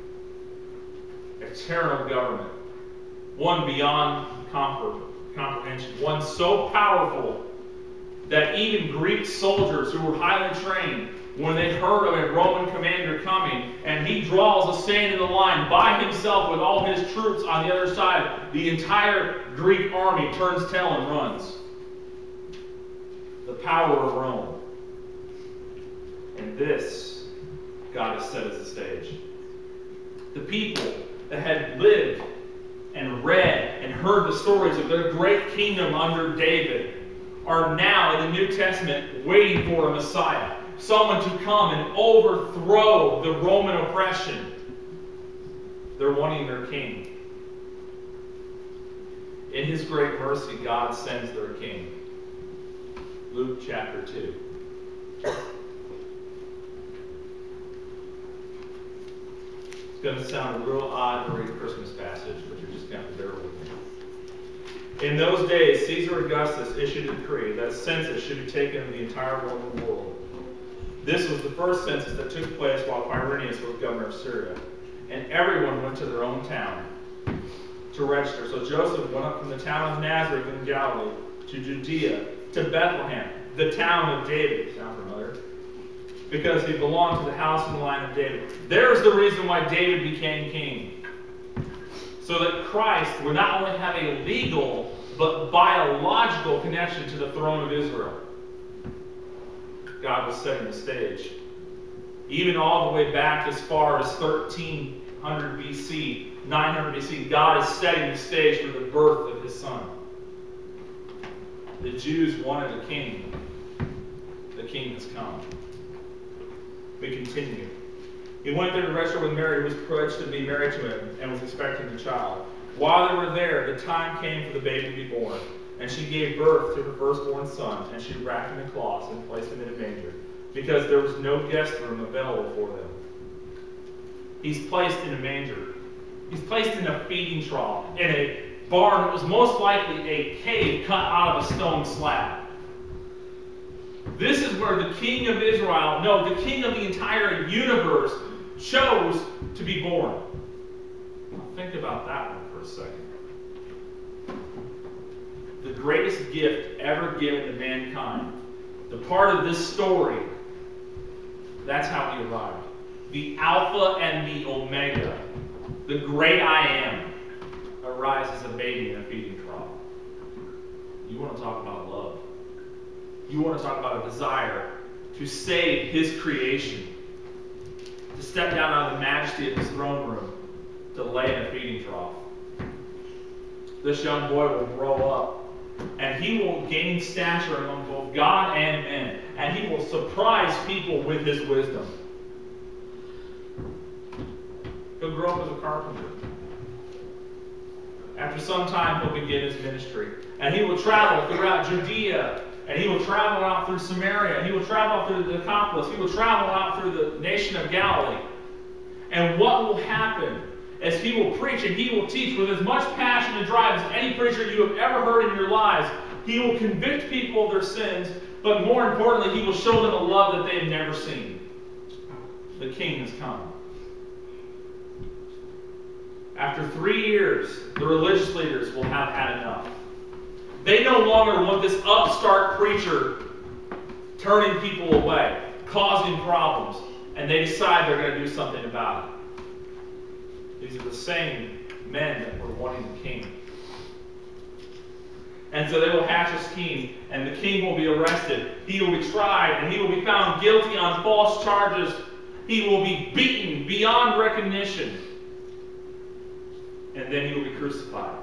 A tyrannical government. One beyond comprehension. One so powerful that even Greek soldiers who were highly trained, when they heard of a Roman commander coming, and he draws a stand in the line by himself with all his troops on the other side, the entire Greek army turns tail and runs. The power of Rome. And this, God has set as the stage. The people that had lived and read and heard the stories of their great kingdom under David are now in the New Testament waiting for a Messiah. Someone to come and overthrow the Roman oppression. They're wanting their king. In His great mercy, God sends their king. Luke chapter 2. It's going to sound a little odd to read a Christmas passage, but you're just going to have to bear with me. In those days, Caesar Augustus issued a decree that a census should be taken of the entire Roman world. This was the first census that took place while Quirinius was governor of Syria. And everyone went to their own town to register. So Joseph went up from the town of Nazareth in Galilee to Judea, to Bethlehem, the town of David. Sound familiar? Because he belonged to the house and line of David. There's the reason why David became king. So that Christ would not only have a legal, but biological connection to the throne of Israel. God was setting the stage. Even all the way back as far as 1300 BC, 900 BC, God is setting the stage for the birth of His Son. The Jews wanted a king. The king has come. We continue. He went there to register with Mary, who was pledged to be married to him, and was expecting a child. While they were there, the time came for the baby to be born. And she gave birth to her firstborn son, and she wrapped him in cloths and placed him in a manger, because there was no guest room available for them. He's placed in a manger. He's placed in a feeding trough, in a barn that was most likely a cave cut out of a stone slab. This is where the king of Israel, no, the king of the entire universe, chose to be born. Now think about that one for a second. The greatest gift ever given to mankind The part of this story, that's how he arrived. The Alpha and the Omega, the great I am, arrives as a baby in a feeding trough. You want to talk about love. You want to talk about a desire to save his creation, to step down out of the majesty of his throne room, to lay in a feeding trough. This young boy will grow up, and he will gain stature among both God and men, and he will surprise people with his wisdom. He'll grow up as a carpenter. After some time, he'll begin his ministry, and he will travel throughout Judea, and he will travel out through Samaria, and he will travel out through the Decapolis, he will travel out through the nation of Galilee. And what will happen as he will preach and he will teach with as much passion and drive as any preacher you have ever heard in your lives? He will convict people of their sins, but more importantly, he will show them a love that they have never seen. The King has come. After 3 years, the religious leaders will have had enough. They no longer want this upstart preacher turning people away, causing problems, and they decide they're going to do something about it. These are the same men that were wanting the king. And so they will hatch a scheme, and the king will be arrested. He will be tried, and he will be found guilty on false charges. He will be beaten beyond recognition. And then he will be crucified.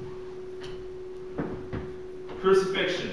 Crucifixion.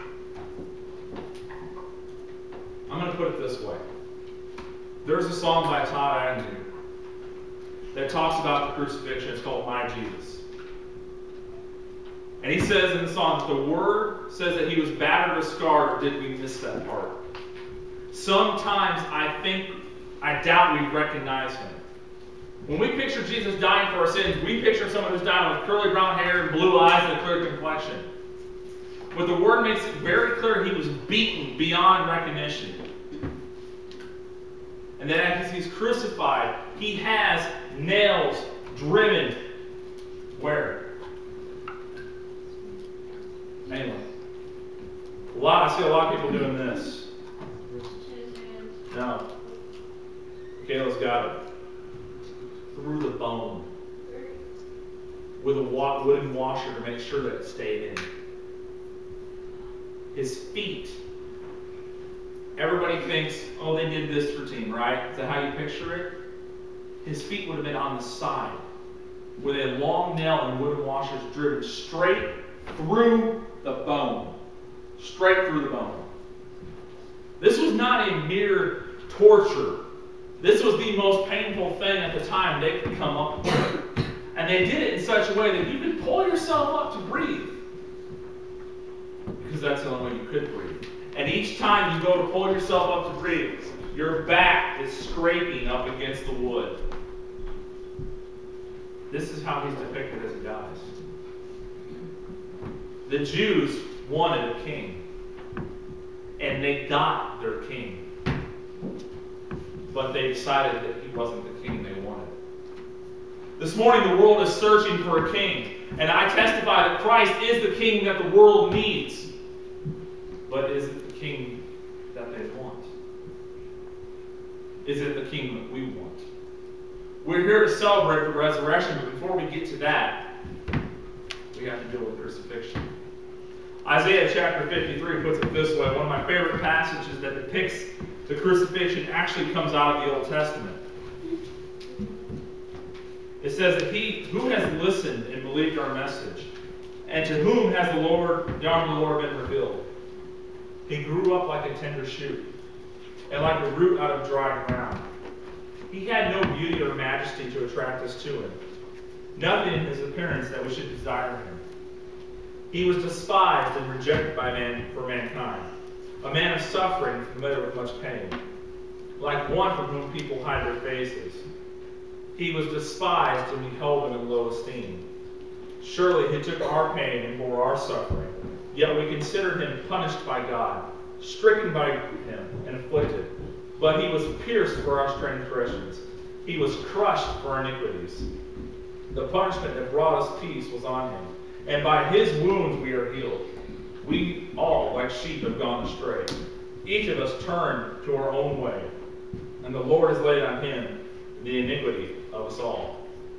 I'm going to put it this way. There's a song by Todd Andrew that talks about the crucifixion. It's called My Jesus. And he says in the song that the word says that he was battered or scarred, or did we miss that part? Sometimes I doubt we recognize him. When we picture Jesus dying for our sins, we picture someone who's dying with curly brown hair and blue eyes and a clear complexion. But the word makes it very clear he was beaten beyond recognition. And then as he's crucified, he has nails driven where? Anyway. I see a lot of people doing this. No. Kayla's got it. Through the bone. With a wooden washer to make sure that it stayed in. His feet. Everybody thinks, oh, they did this routine, right? Is that how you picture it? His feet would have been on the side with a long nail and wooden washers driven straight through the bone. Straight through the bone. This was not a mere torture. This was the most painful thing at the time they could come up with. And they did it in such a way that you could pull yourself up to breathe. Because that's the only way you could breathe. And each time you go to pull yourself up to breathe, your back is scraping up against the wood. This is how he's depicted as he dies. The Jews wanted a king. And they got their king. But they decided that he wasn't the king they wanted. This morning the world is searching for a king. And I testify that Christ is the king that the world needs. But is it the king that they want? Is it the king that we want? We're here to celebrate the resurrection, but before we get to that, we have to deal with crucifixion. Isaiah chapter 53 puts it this way. One of my favorite passages that depicts the crucifixion actually comes out of the Old Testament. It says that he who has listened and believed our message, and to whom has the arm of the Lord been revealed? He grew up like a tender shoot, and like a root out of dry ground. He had no beauty or majesty to attract us to him. Nothing in his appearance that we should desire him. He was despised and rejected by for mankind, a man of suffering, familiar with much pain, like one from whom people hide their faces. He was despised, and we held him in low esteem. Surely he took our pain and bore our suffering. Yet we considered him punished by God, stricken by him, and afflicted. But he was pierced for our transgressions. He was crushed for our iniquities. The punishment that brought us peace was on him, and by his wounds we are healed. We all, like sheep, have gone astray. each of us turned to our own way, and the Lord has laid on him the iniquity of us all.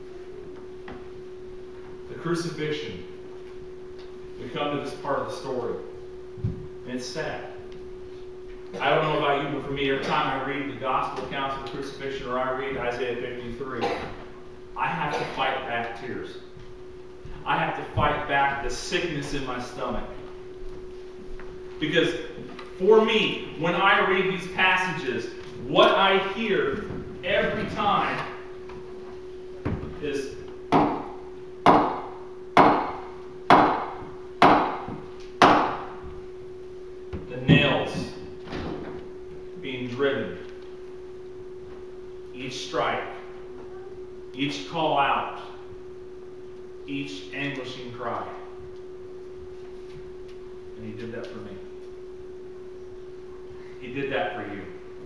The crucifixion. We come to this part of the story, and it's sad. I don't know about you, but for me, every time I read the gospel accounts of the crucifixion or I read Isaiah 53, I have to fight back tears. I have to fight back the sickness in my stomach. Because for me, when I read these passages, what I hear every time is the nails being driven, each strike, each call out, each anguishing cry. And he did that for me. He did that for you.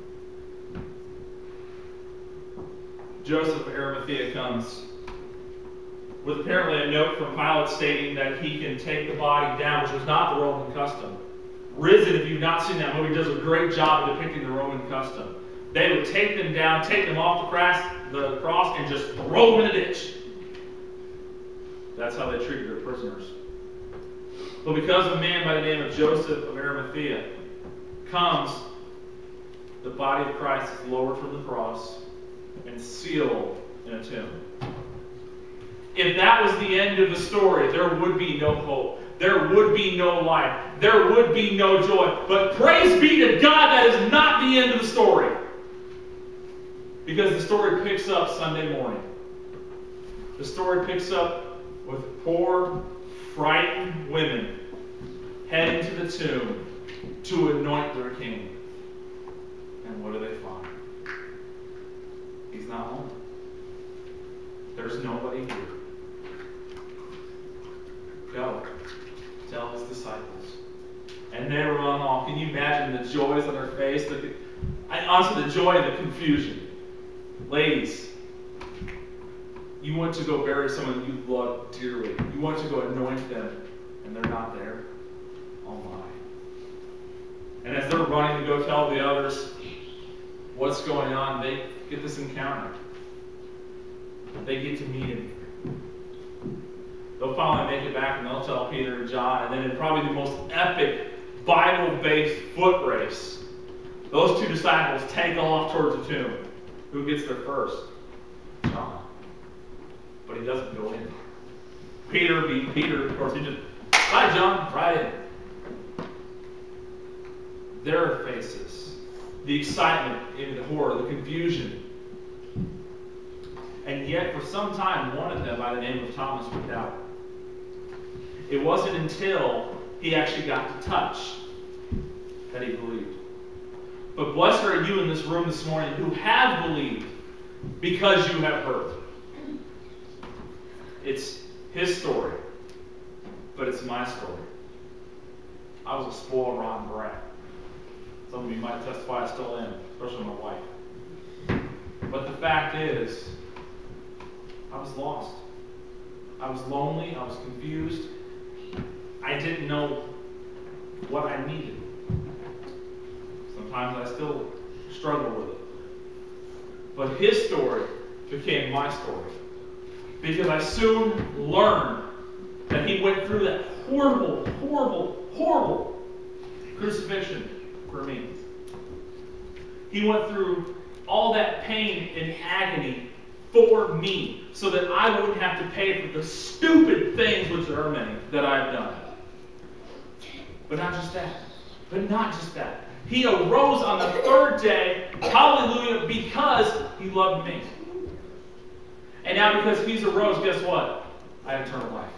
Joseph of Arimathea comes with apparently a note from Pilate stating that he can take the body down, which was not the Roman custom. Risen, if you've not seen that movie, does a great job of depicting the Roman custom. They would take them down, take them off the cross, and just throw them in a ditch. That's how they treated their prisoners. But because a man by the name of Joseph of Arimathea comes, the body of Christ is lowered from the cross and sealed in a tomb. If that was the end of the story, there would be no hope. There would be no life. There would be no joy. But praise be to God, that is not the end of the story. Because the story picks up Sunday morning. The story picks up with poor, frightened women heading to the tomb to anoint their king. And what do they find? He's not home. There's nobody here. Go. Tell his disciples. And they run off. Can you imagine the joys on their face? Honestly, the joy and the confusion. Ladies, you want to go bury someone you love dearly. You want to go anoint them, and they're not there. Oh my. And as they're running to go tell the others what's going on, they get this encounter. They get to meet him. They'll finally make it back and they'll tell Peter and John, and then in probably the most epic Bible-based foot race, those two disciples take off towards the tomb. Who gets there first? John. But he doesn't go in. Peter being Peter, of course, he just, hi John, right in. Their faces, the excitement, the horror, the confusion. And yet, for some time, one of them, by the name of Thomas, went out. It wasn't until he actually got to touch that he believed. But blessed are you in this room this morning who have believed because you have heard. It's his story, but it's my story. I was a spoiled, rotten brat. Some of you might testify I still am, especially my wife. But the fact is, I was lost. I was lonely. I was confused. I didn't know what I needed. Sometimes I still struggle with it. But his story became my story. Because I soon learned that he went through that horrible, horrible, horrible crucifixion for me. He went through all that pain and agony for me, so that I wouldn't have to pay for the stupid things, which there are many, that I've done. But not just that. He arose on the third day, hallelujah, because he loved me. And now because he's arose, guess what? I have eternal life.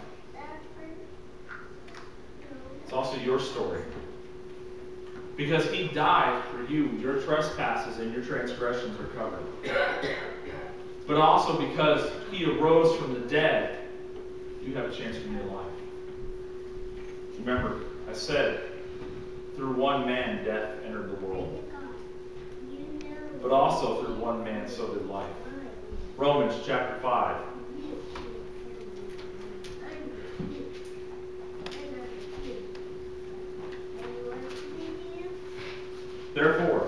It's also your story. Because he died for you, your trespasses and your transgressions are covered. But also because he arose from the dead, you have a chance for new life. Remember, I said, through one man death entered the world. But also through one man so did life. Romans chapter 5. Therefore,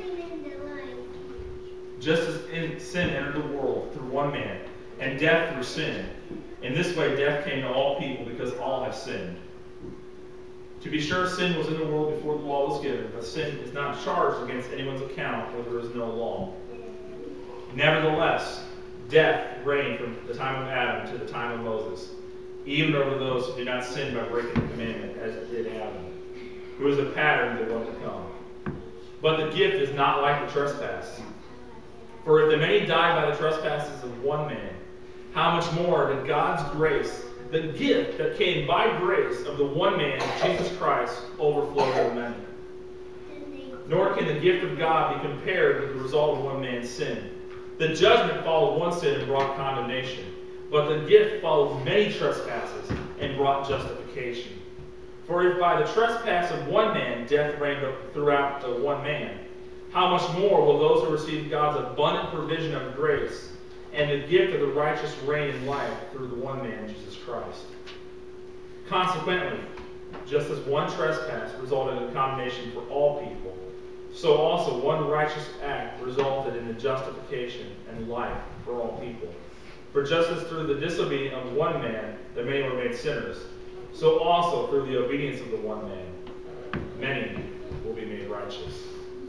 just as sin entered the world through one man, and death through sin, in this way death came to all people because all have sinned. To be sure, sin was in the world before the law was given, but sin is not charged against anyone's account where there is no law. Nevertheless, death reigned from the time of Adam to the time of Moses, even over those who did not sin by breaking the commandment, as it did Adam, who is a pattern of the one to come. But the gift is not like the trespass. For if the many died by the trespasses of one man, how much more did God's grace, the gift that came by grace of the one man, Jesus Christ, overflow to the many? Nor can the gift of God be compared with the result of one man's sin. The judgment followed one sin and brought condemnation, but the gift followed many trespasses and brought justification. For if by the trespass of one man death reigned throughout the one man, how much more will those who receive God's abundant provision of grace and the gift of the righteous reign in life through the one man, Jesus Christ? Consequently, just as one trespass resulted in condemnation for all people, so also one righteous act resulted in the justification and life for all people. For just as through the disobedience of one man the many were made sinners, so also through the obedience of the one man many will be made righteous.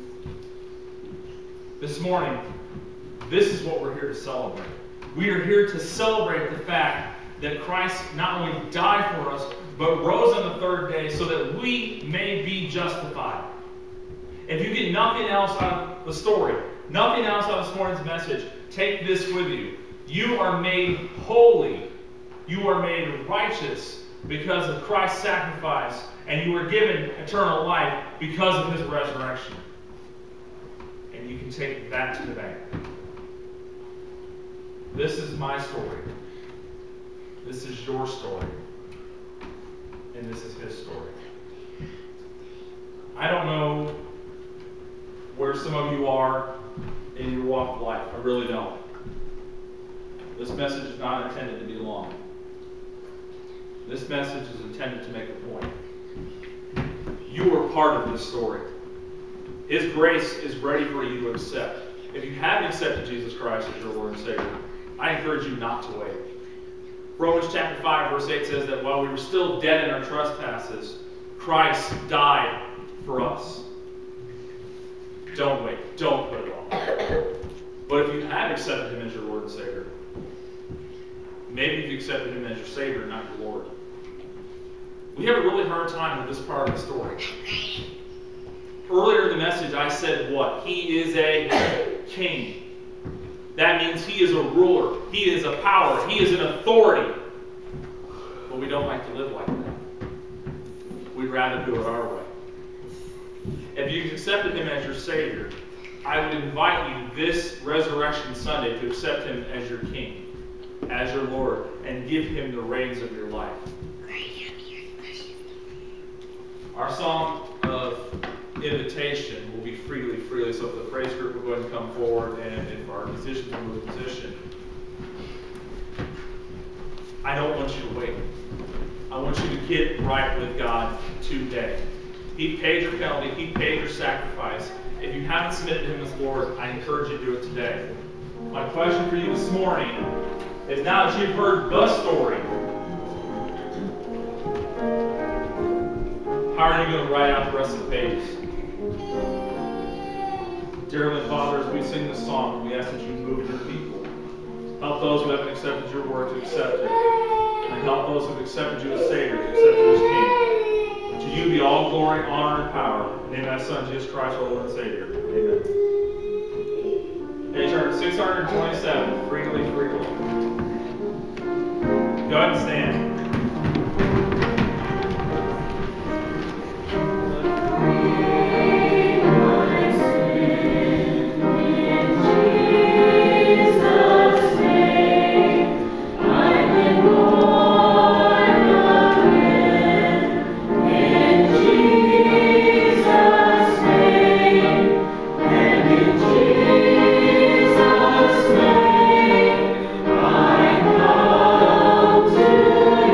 This morning, this is what we're here to celebrate. We are here to celebrate the fact that Christ not only died for us, but rose on the third day so that we may be justified. If you get nothing else out of the story, nothing else out of this morning's message, take this with you. You are made holy. You are made righteous because of Christ's sacrifice, and you were given eternal life because of his resurrection. And you can take that to the bank. This is my story. This is your story. And this is his story. I don't know where some of you are in your walk of life. I really don't. This message is not intended to be long. This message is intended to make a point. You are part of this story. His grace is ready for you to accept. If you haven't accepted Jesus Christ as your Lord and Savior, I encourage you not to wait. Romans chapter 5, verse 8 says that while we were still dead in our trespasses, Christ died for us. Don't wait. Don't put it off. But if you have accepted him as your Lord and Savior, maybe you've accepted him as your Savior, not your Lord. We have a really hard time with this part of the story. Earlier in the message, I said what? He is a king. That means he is a ruler. He is a power. He is an authority. But we don't like to live like that. We'd rather do it our way. If you've accepted him as your Savior, I would invite you this Resurrection Sunday to accept him as your King, as your Lord, and give him the reins of your life. Our song of invitation will be freely, freely. So if the praise group will go ahead and come forward, and if our musicians will move position. I don't want you to wait. I want you to get right with God today. He paid your penalty. He paid your sacrifice. If you haven't submitted to him as Lord, I encourage you to do it today. My question for you this morning is, now that you've heard the story, how are you going to write out the rest of the pages? Dear Heavenly Father, as we sing this song, we ask that you move your people. Help those who haven't accepted your word to accept it. And help those who have accepted you as Savior to accept you as King. To you be all glory, honor, and power. In the name of thy Son, Jesus Christ, our Lord and Savior. Amen. Page 627, freely, freely. Go ahead and stand. I come to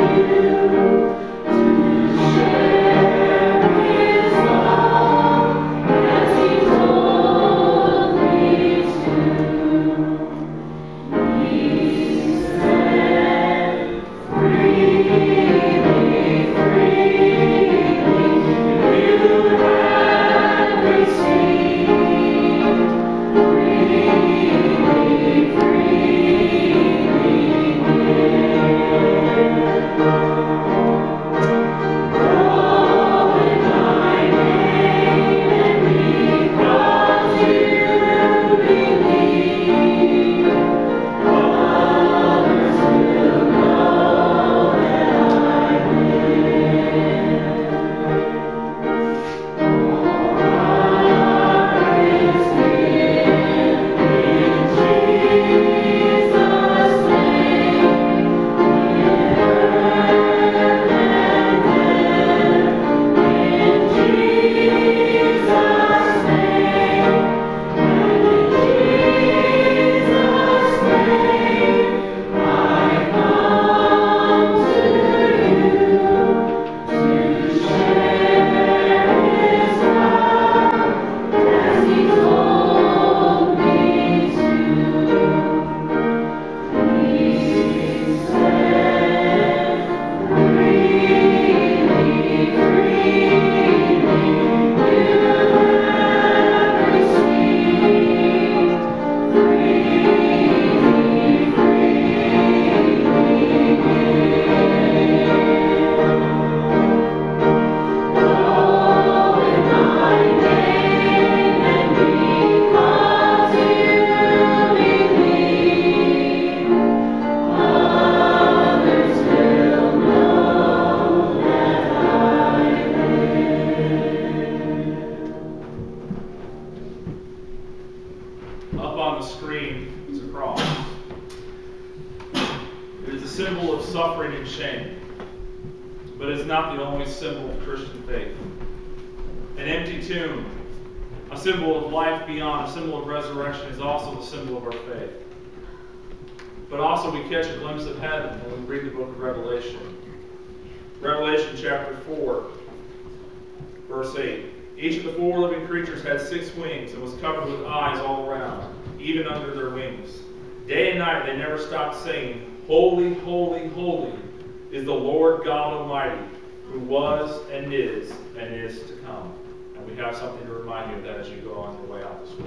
symbol of suffering and shame, but it's not the only symbol of Christian faith. An empty tomb, a symbol of life beyond, a symbol of resurrection, is also the symbol of our faith. But also we catch a glimpse of heaven when we read the book of Revelation. Revelation chapter 4, verse 8. Each of the 4 living creatures had 6 wings and was covered with eyes all around, even under their wings. Day and night they never stopped saying, Holy, holy, holy is the Lord God Almighty, who was and is to come. And we have something to remind you of that as you go on your way out this week.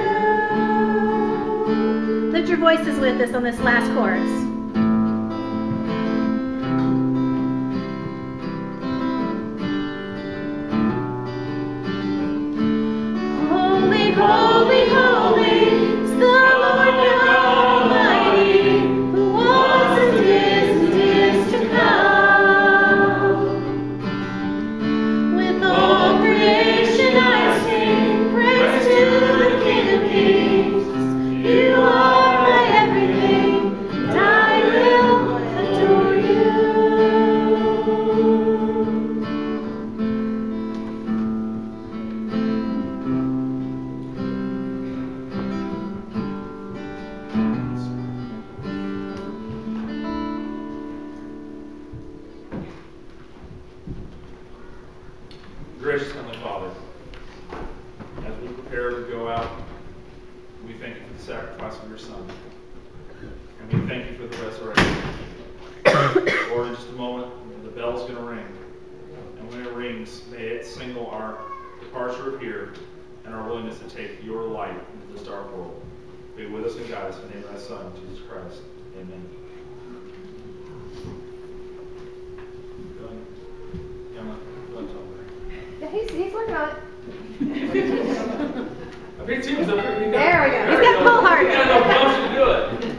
Voices with us on this last chorus. Gracious Heavenly Father, as we prepare to go out, we thank you for the sacrifice of your Son. And we thank you for the resurrection. Lord, in just a moment, the bell's going to ring. And when it rings, may it signal our departure of here and our willingness to take your light into this dark world. Be with us and guide us in the name of thy Son, Jesus Christ. Amen. Yeah, he's working on it. I picked him. There we go. He's got to pull harder. He's got no gumption to do it.